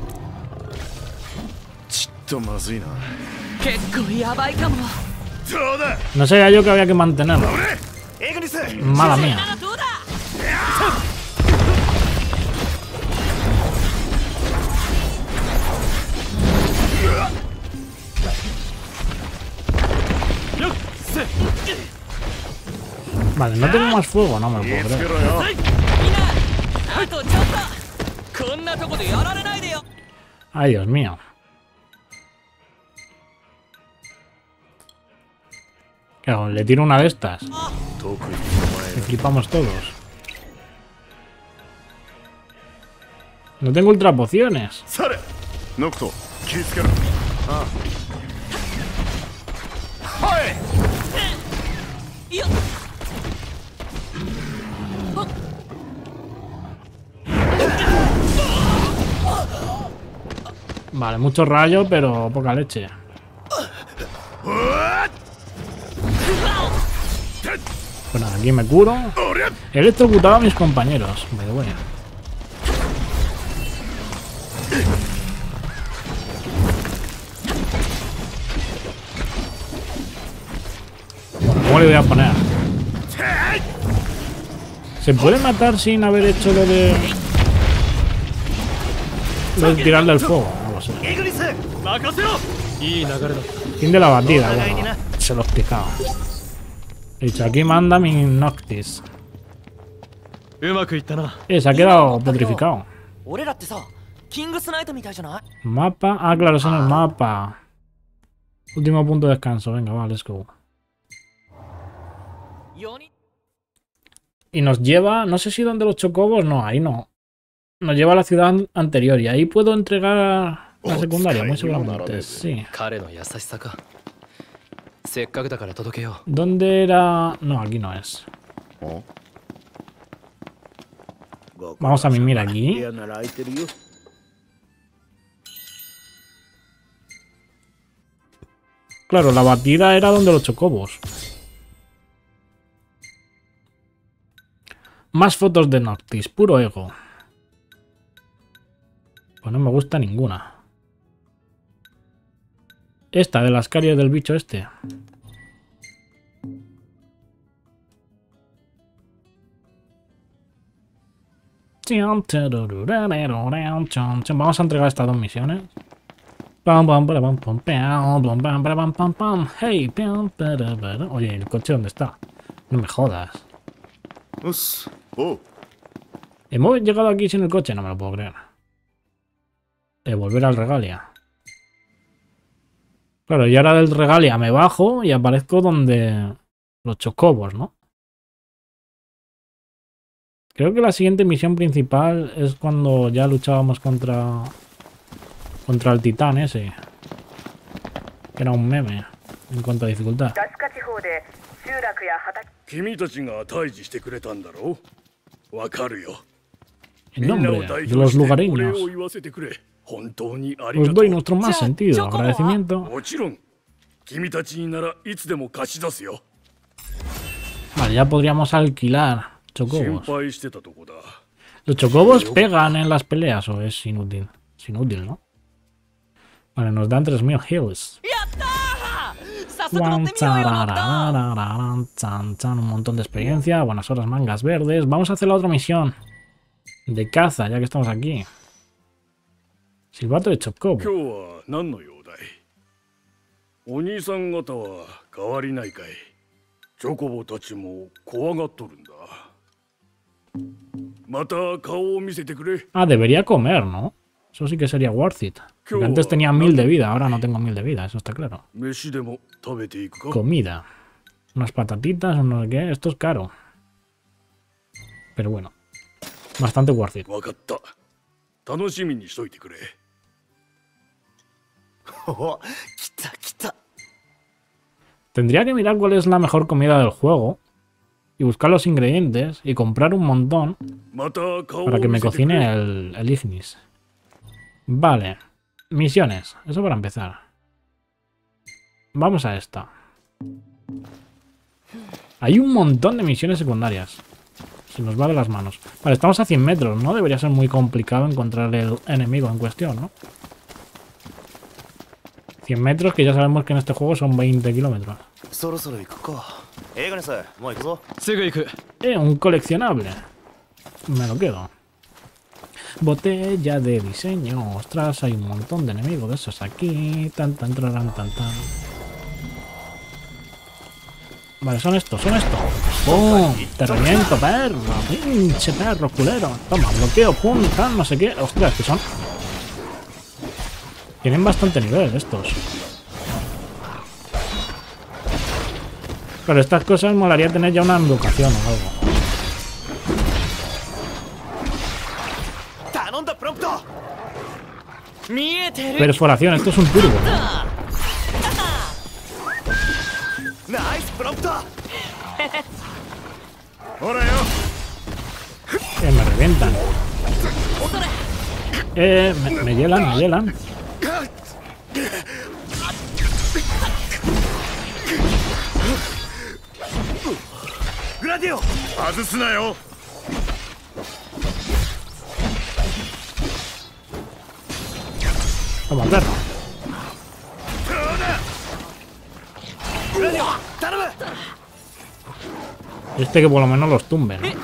No sabía yo que había que mantenerlo. Mala mía. Vale, no tengo más fuego, no me lo puedo creer. Ay, Dios mío. ¿Qué hago? ¿Le tiro una de estas? Que flipamos todos. No tengo ultra pociones. Vale, mucho rayo, pero poca leche. Bueno, aquí me curo. He electrocutado a mis compañeros. By the way. Bueno, ¿cómo le voy a poner? ¿Se puede matar sin haber hecho lo de tirarle al fuego? No lo sé. Fin de la batida. Bueno, se lo he explicado. He dicho, aquí manda mi Noctis. Se ha quedado petrificado. Mapa. Ah, claro, eso no es mapa. Último punto de descanso. Venga, va, let's go. Y nos lleva, no sé si donde los chocobos, no, ahí no. Nos lleva a la ciudad anterior y ahí puedo entregar a la secundaria, muy seguramente, sí. ¿Dónde era? No, aquí no es. Vamos a mimir aquí. Claro, la batida era donde los chocobos. Más fotos de Noctis, puro ego. Pues no me gusta ninguna. Esta de las caries del bicho este. Vamos a entregar estas dos misiones. Hey, oye, ¿el coche dónde está? No me jodas. ¿Hemos llegado aquí sin el coche? No me lo puedo creer. Volver al Regalia. Claro, y ahora del Regalia me bajo y aparezco donde los chocobos, ¿no? Creo que la siguiente misión principal es cuando ya luchábamos contra el titán ese. Que era un meme en cuanto a dificultad. En nombre de los lugareños, os doy nuestro más sentido agradecimiento. Vale, ya podríamos alquilar chocobos. ¿Los chocobos pegan en las peleas o es inútil? Es inútil, ¿no? Vale, nos dan 3000 hills. Un montón de experiencia, buenas horas, mangas verdes. Vamos a hacer la otra misión de caza, ya que estamos aquí. Silbato de chocobo. Ah, debería comer, ¿no? Eso sí que sería worth it. Porque antes tenía 1000 de vida, ahora no tengo 1000 de vida, eso está claro. Comida. Unas patatitas, no sé qué. Esto es caro. Pero bueno. Bastante worth it. Tendría que mirar cuál es la mejor comida del juego. Y buscar los ingredientes y comprar un montón para que me cocine el Ignis. Vale. Misiones. Eso para empezar. Vamos a esta. Hay un montón de misiones secundarias. Se nos va de las manos. Vale, estamos a 100 metros. No debería ser muy complicado encontrar el enemigo en cuestión, ¿no? 100 metros, que ya sabemos que en este juego son 20 kilómetros. Un coleccionable. Me lo quedo. Botella de diseño. Ostras, hay un montón de enemigos de esos aquí. Tan. Vale, son estos. ¡Pum! Te reviento, perro. Pinche perro, culero. Toma, bloqueo, pum, tal, no sé qué. Ostras, que son. Tienen bastante nivel estos. Pero estas cosas molaría tener ya una educación o algo. Perforación, esto es un turbo, ¿no? Me revientan. Me hielan. Toma, perro. Este que por lo menos los tumbe, ¿no?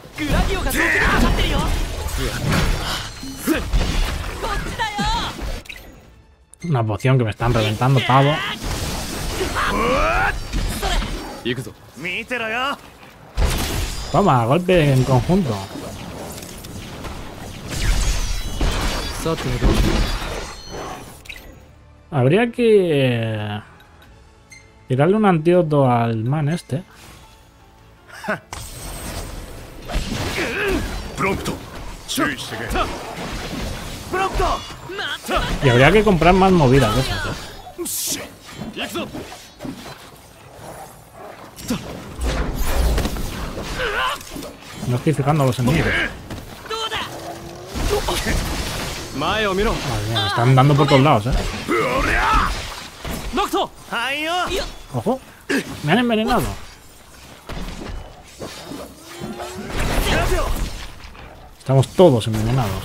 Una poción que me están reventando, pavo. Toma, golpe en conjunto. Habría que tirarle un antídoto al man este. Y habría que comprar más movidas de esas, ¿eh? No estoy fijando a los enemigos. Madre mía, me están dando por todos lados, ¿eh? Ojo, me han envenenado. Estamos todos envenenados.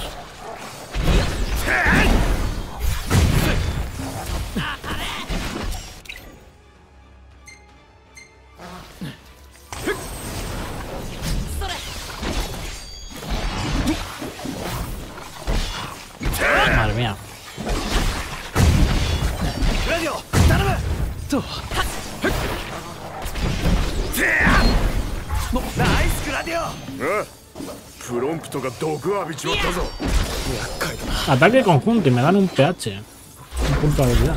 Madre mía. Ataque conjunto y me dan un pH. Un punto de habilidad.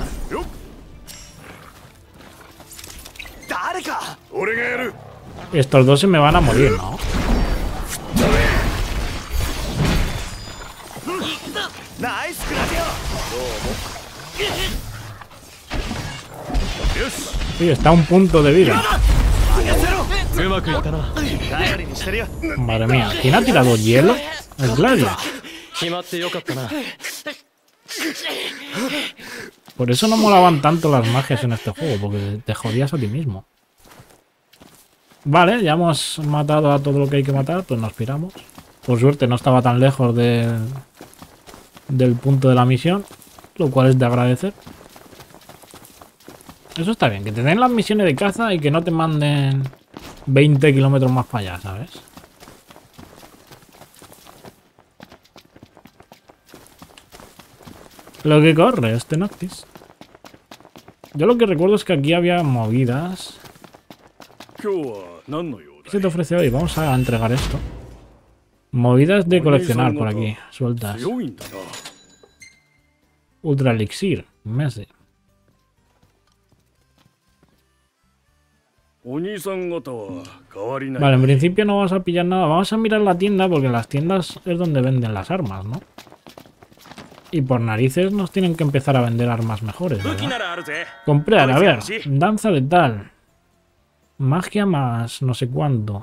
Estos dos se me van a morir, ¿no? Sí, está a un punto de vida. Madre mía, ¿quién ha tirado hielo? Es Gladio. Por eso no molaban tanto las magias en este juego, porque te jodías a ti mismo. Vale, ya hemos matado a todo lo que hay que matar, pues nos piramos. Por suerte no estaba tan lejos del punto de la misión, lo cual es de agradecer. Eso está bien, que te den las misiones de caza y que no te manden 20 kilómetros más para allá, ¿sabes? Lo que corre este Noctis. Yo lo que recuerdo es que aquí había movidas. ¿Qué se te ofrece hoy? Vamos a entregar esto. Movidas de coleccionar por aquí, sueltas. Ultra Elixir, Messi. Vale, en principio no vamos a pillar nada. Vamos a mirar la tienda porque en las tiendas es donde venden las armas, ¿no? Y por narices nos tienen que empezar a vender armas mejores, ¿verdad? Comprar, a ver. Danza de tal. Magia más no sé cuánto.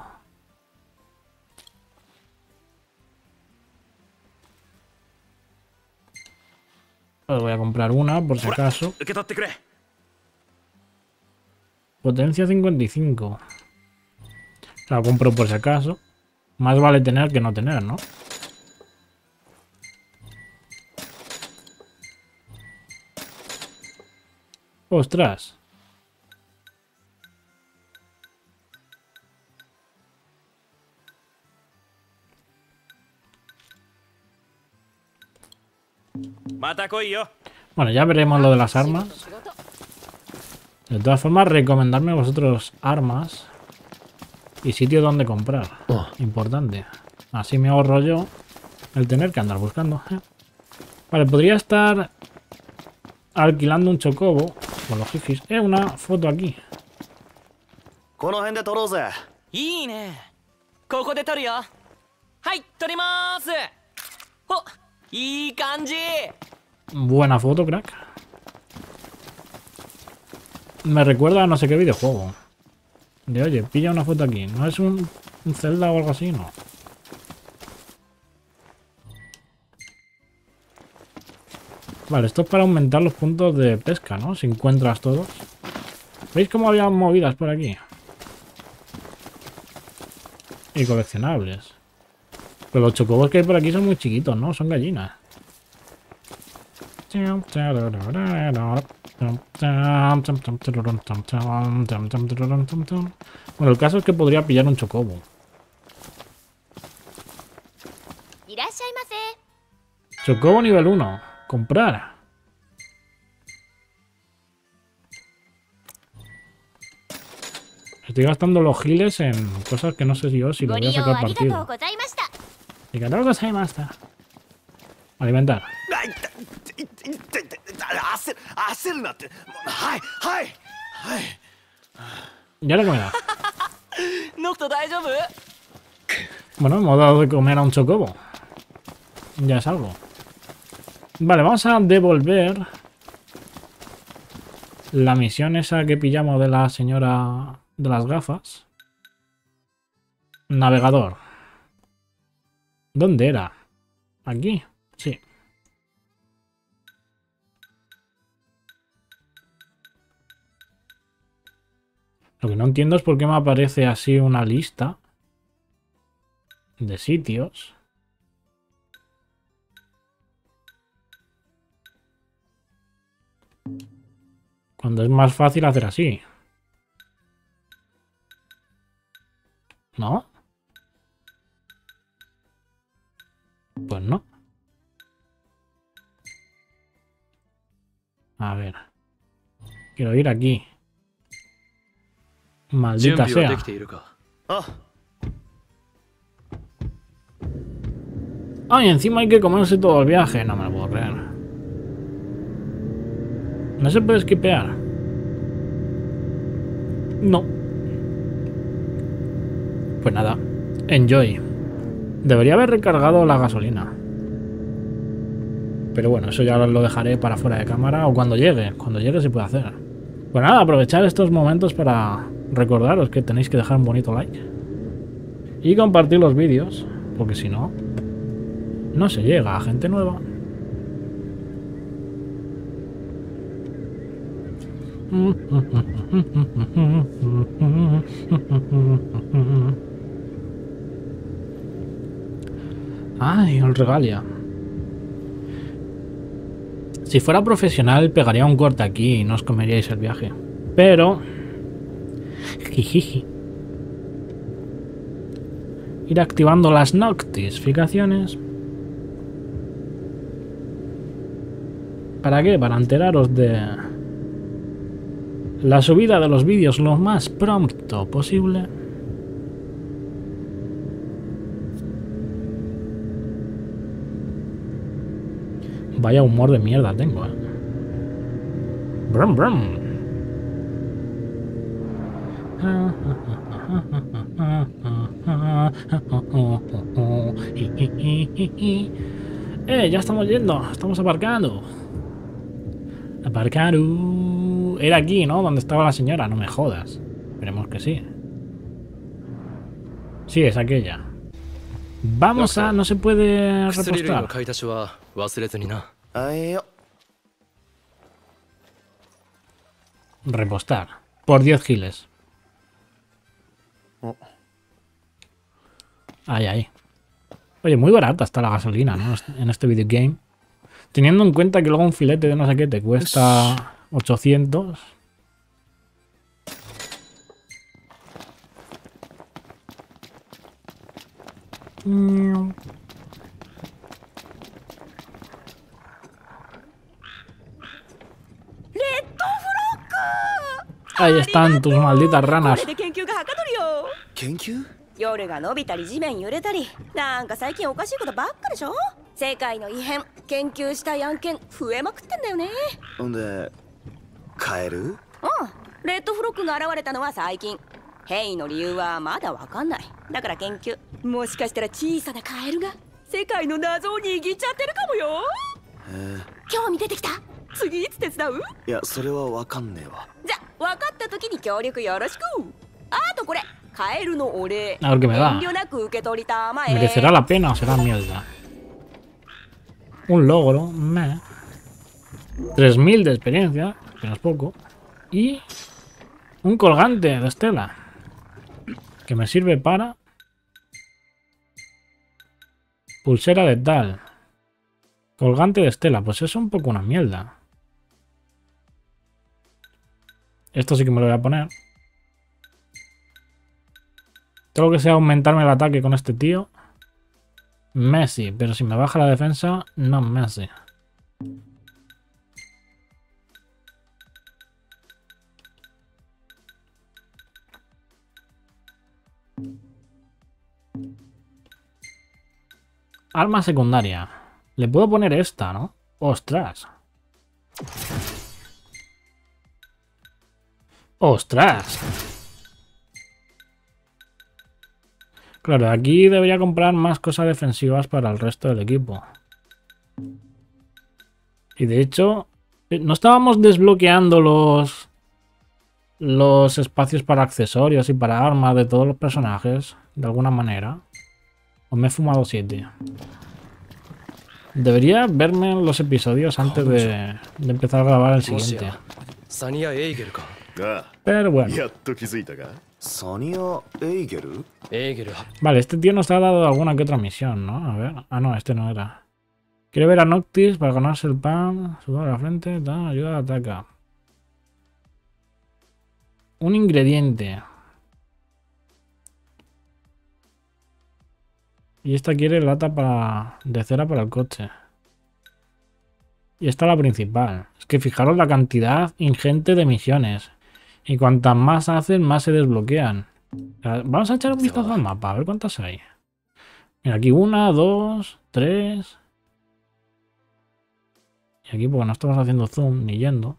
Pues voy a comprar una por si acaso. Potencia 55. La compro por si acaso. Más vale tener que no tener, ¿no? ¡Ostras! Bueno, ya veremos lo de las armas. De todas formas, recomendarme a vosotros armas y sitio donde comprar. Importante. Así me ahorro yo el tener que andar buscando. Vale, podría estar alquilando un chocobo con los jifis. Una foto aquí. Buena foto, crack. Me recuerda a no sé qué videojuego. De oye, pilla una foto aquí. ¿No es un Zelda o algo así? No. Vale, esto es para aumentar los puntos de pesca, ¿no? Si encuentras todos. ¿Veis cómo había movidas por aquí? Y coleccionables. Pero los chocobos que hay por aquí son muy chiquitos, ¿no? Son gallinas. Bueno, el caso es que podría pillar un chocobo. Chocobo nivel 1. Comprar. Estoy gastando los giles en cosas que no sé yo si lo voy a sacar partido. Alimentar. Ya lo he comido. Bueno, hemos dado de comer a un chocobo. Ya es algo. Vale, vamos a devolver la misión esa que pillamos de la señora de las gafas. Navegador. ¿Dónde era? ¿Aquí? Sí. Lo que no entiendo es por qué me aparece así una lista de sitios. Cuando es más fácil hacer así. ¿No? Pues no. A ver. Quiero ir aquí. Maldita sea. Ay, encima hay que comerse todo el viaje. No me lo puedo creer. ¿No se puede esquipear? No. Pues nada. Enjoy. Debería haber recargado la gasolina. Pero bueno, eso ya lo dejaré para fuera de cámara o cuando llegue. Cuando llegue se puede hacer. Pues nada, aprovechar estos momentos para recordaros que tenéis que dejar un bonito like. Y compartir los vídeos. Porque si no, no se llega a gente nueva. Ay, el regalia. Si fuera profesional pegaría un corte aquí y no os comeríais el viaje. Pero... jijiji. Ir activando las notificaciones. ¿Para qué? Para enteraros de la subida de los vídeos lo más pronto posible. Vaya humor de mierda tengo, Brum, brum. Ya estamos yendo. Estamos aparcando. Aparcar. Era aquí, ¿no? Donde estaba la señora. No me jodas. Esperemos que sí. Sí, es aquella. Vamos a... No se puede repostar. Repostar. Por 10 giles. Ay, ay. Oye, muy barata está la gasolina, ¿no? En este videogame. Teniendo en cuenta que luego un filete de no sé qué te cuesta 800. Ahí están tus malditas ranas. 夜が伸びたり地面揺れたりなんか最近おかしいことばっかでしょ。世界の異変研究したい案件増えまくってんだよね。 ほんでカエル？ うん、レッドフロックが現れたのは最近。変異の理由はまだわかんない。だから研究。もしかしたら小さなカエルが世界の謎を握っちゃってるかもよ。興味出てきた？次いつ手伝う？ いや、それはわかんねえわ。 じゃ、わかった時に協力よろしく。あとこれ。A ver qué me da. ¿Merecerá la pena o será mierda? Un logro. 3000 de experiencia, que no es poco. Y un colgante de estela. Que me sirve para... Pulsera de tal. Colgante de estela. Pues es un poco una mierda. Esto sí que me lo voy a poner. Todo lo que sea aumentarme el ataque con este tío. Messi. Pero si me baja la defensa, no Messi. Arma secundaria. Le puedo poner esta, ¿no? ¡Ostras! ¡Ostras! Claro, aquí debería comprar más cosas defensivas para el resto del equipo. Y de hecho, ¿no estábamos desbloqueando los espacios para accesorios y para armas de todos los personajes? De alguna manera. ¿O me he fumado 7? Debería verme los episodios antes de empezar a grabar el siguiente. Pero bueno. Vale, este tío nos ha dado alguna que otra misión, ¿no? A ver. Ah, no, este no era. Quiere ver a Noctis para ganarse el pan. Sube a la frente, da, ayuda, ataca. Un ingrediente. Y esta quiere lata de cera para el coche. Y esta la principal. Es que fijaros la cantidad ingente de misiones. Y cuantas más hacen, más se desbloquean. Vamos a echar un vistazo al mapa, a ver cuántas hay. Mira, aquí 1, 2, 3. Y aquí porque no estamos haciendo zoom ni yendo.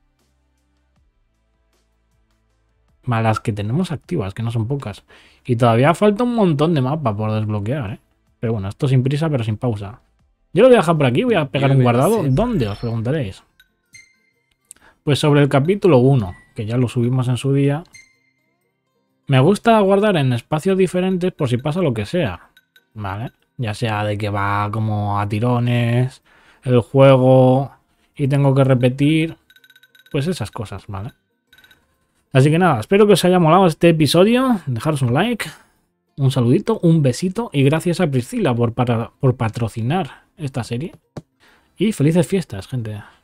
Más las que tenemos activas, que no son pocas. Y todavía falta un montón de mapas por desbloquear, ¿eh? Pero bueno, esto sin prisa pero sin pausa. Yo lo voy a dejar por aquí, voy a pegar un guardado. ¿Dónde? Os preguntaréis. Pues sobre el capítulo 1, que ya lo subimos en su día. Me gusta guardar en espacios diferentes por si pasa lo que sea. ¿Vale? Ya sea de que va como a tirones, el juego y tengo que repetir. Pues esas cosas, ¿vale? Así que nada, espero que os haya molado este episodio. Dejaros un like, un saludito, un besito y gracias a Priscila por patrocinar esta serie. Y felices fiestas, gente.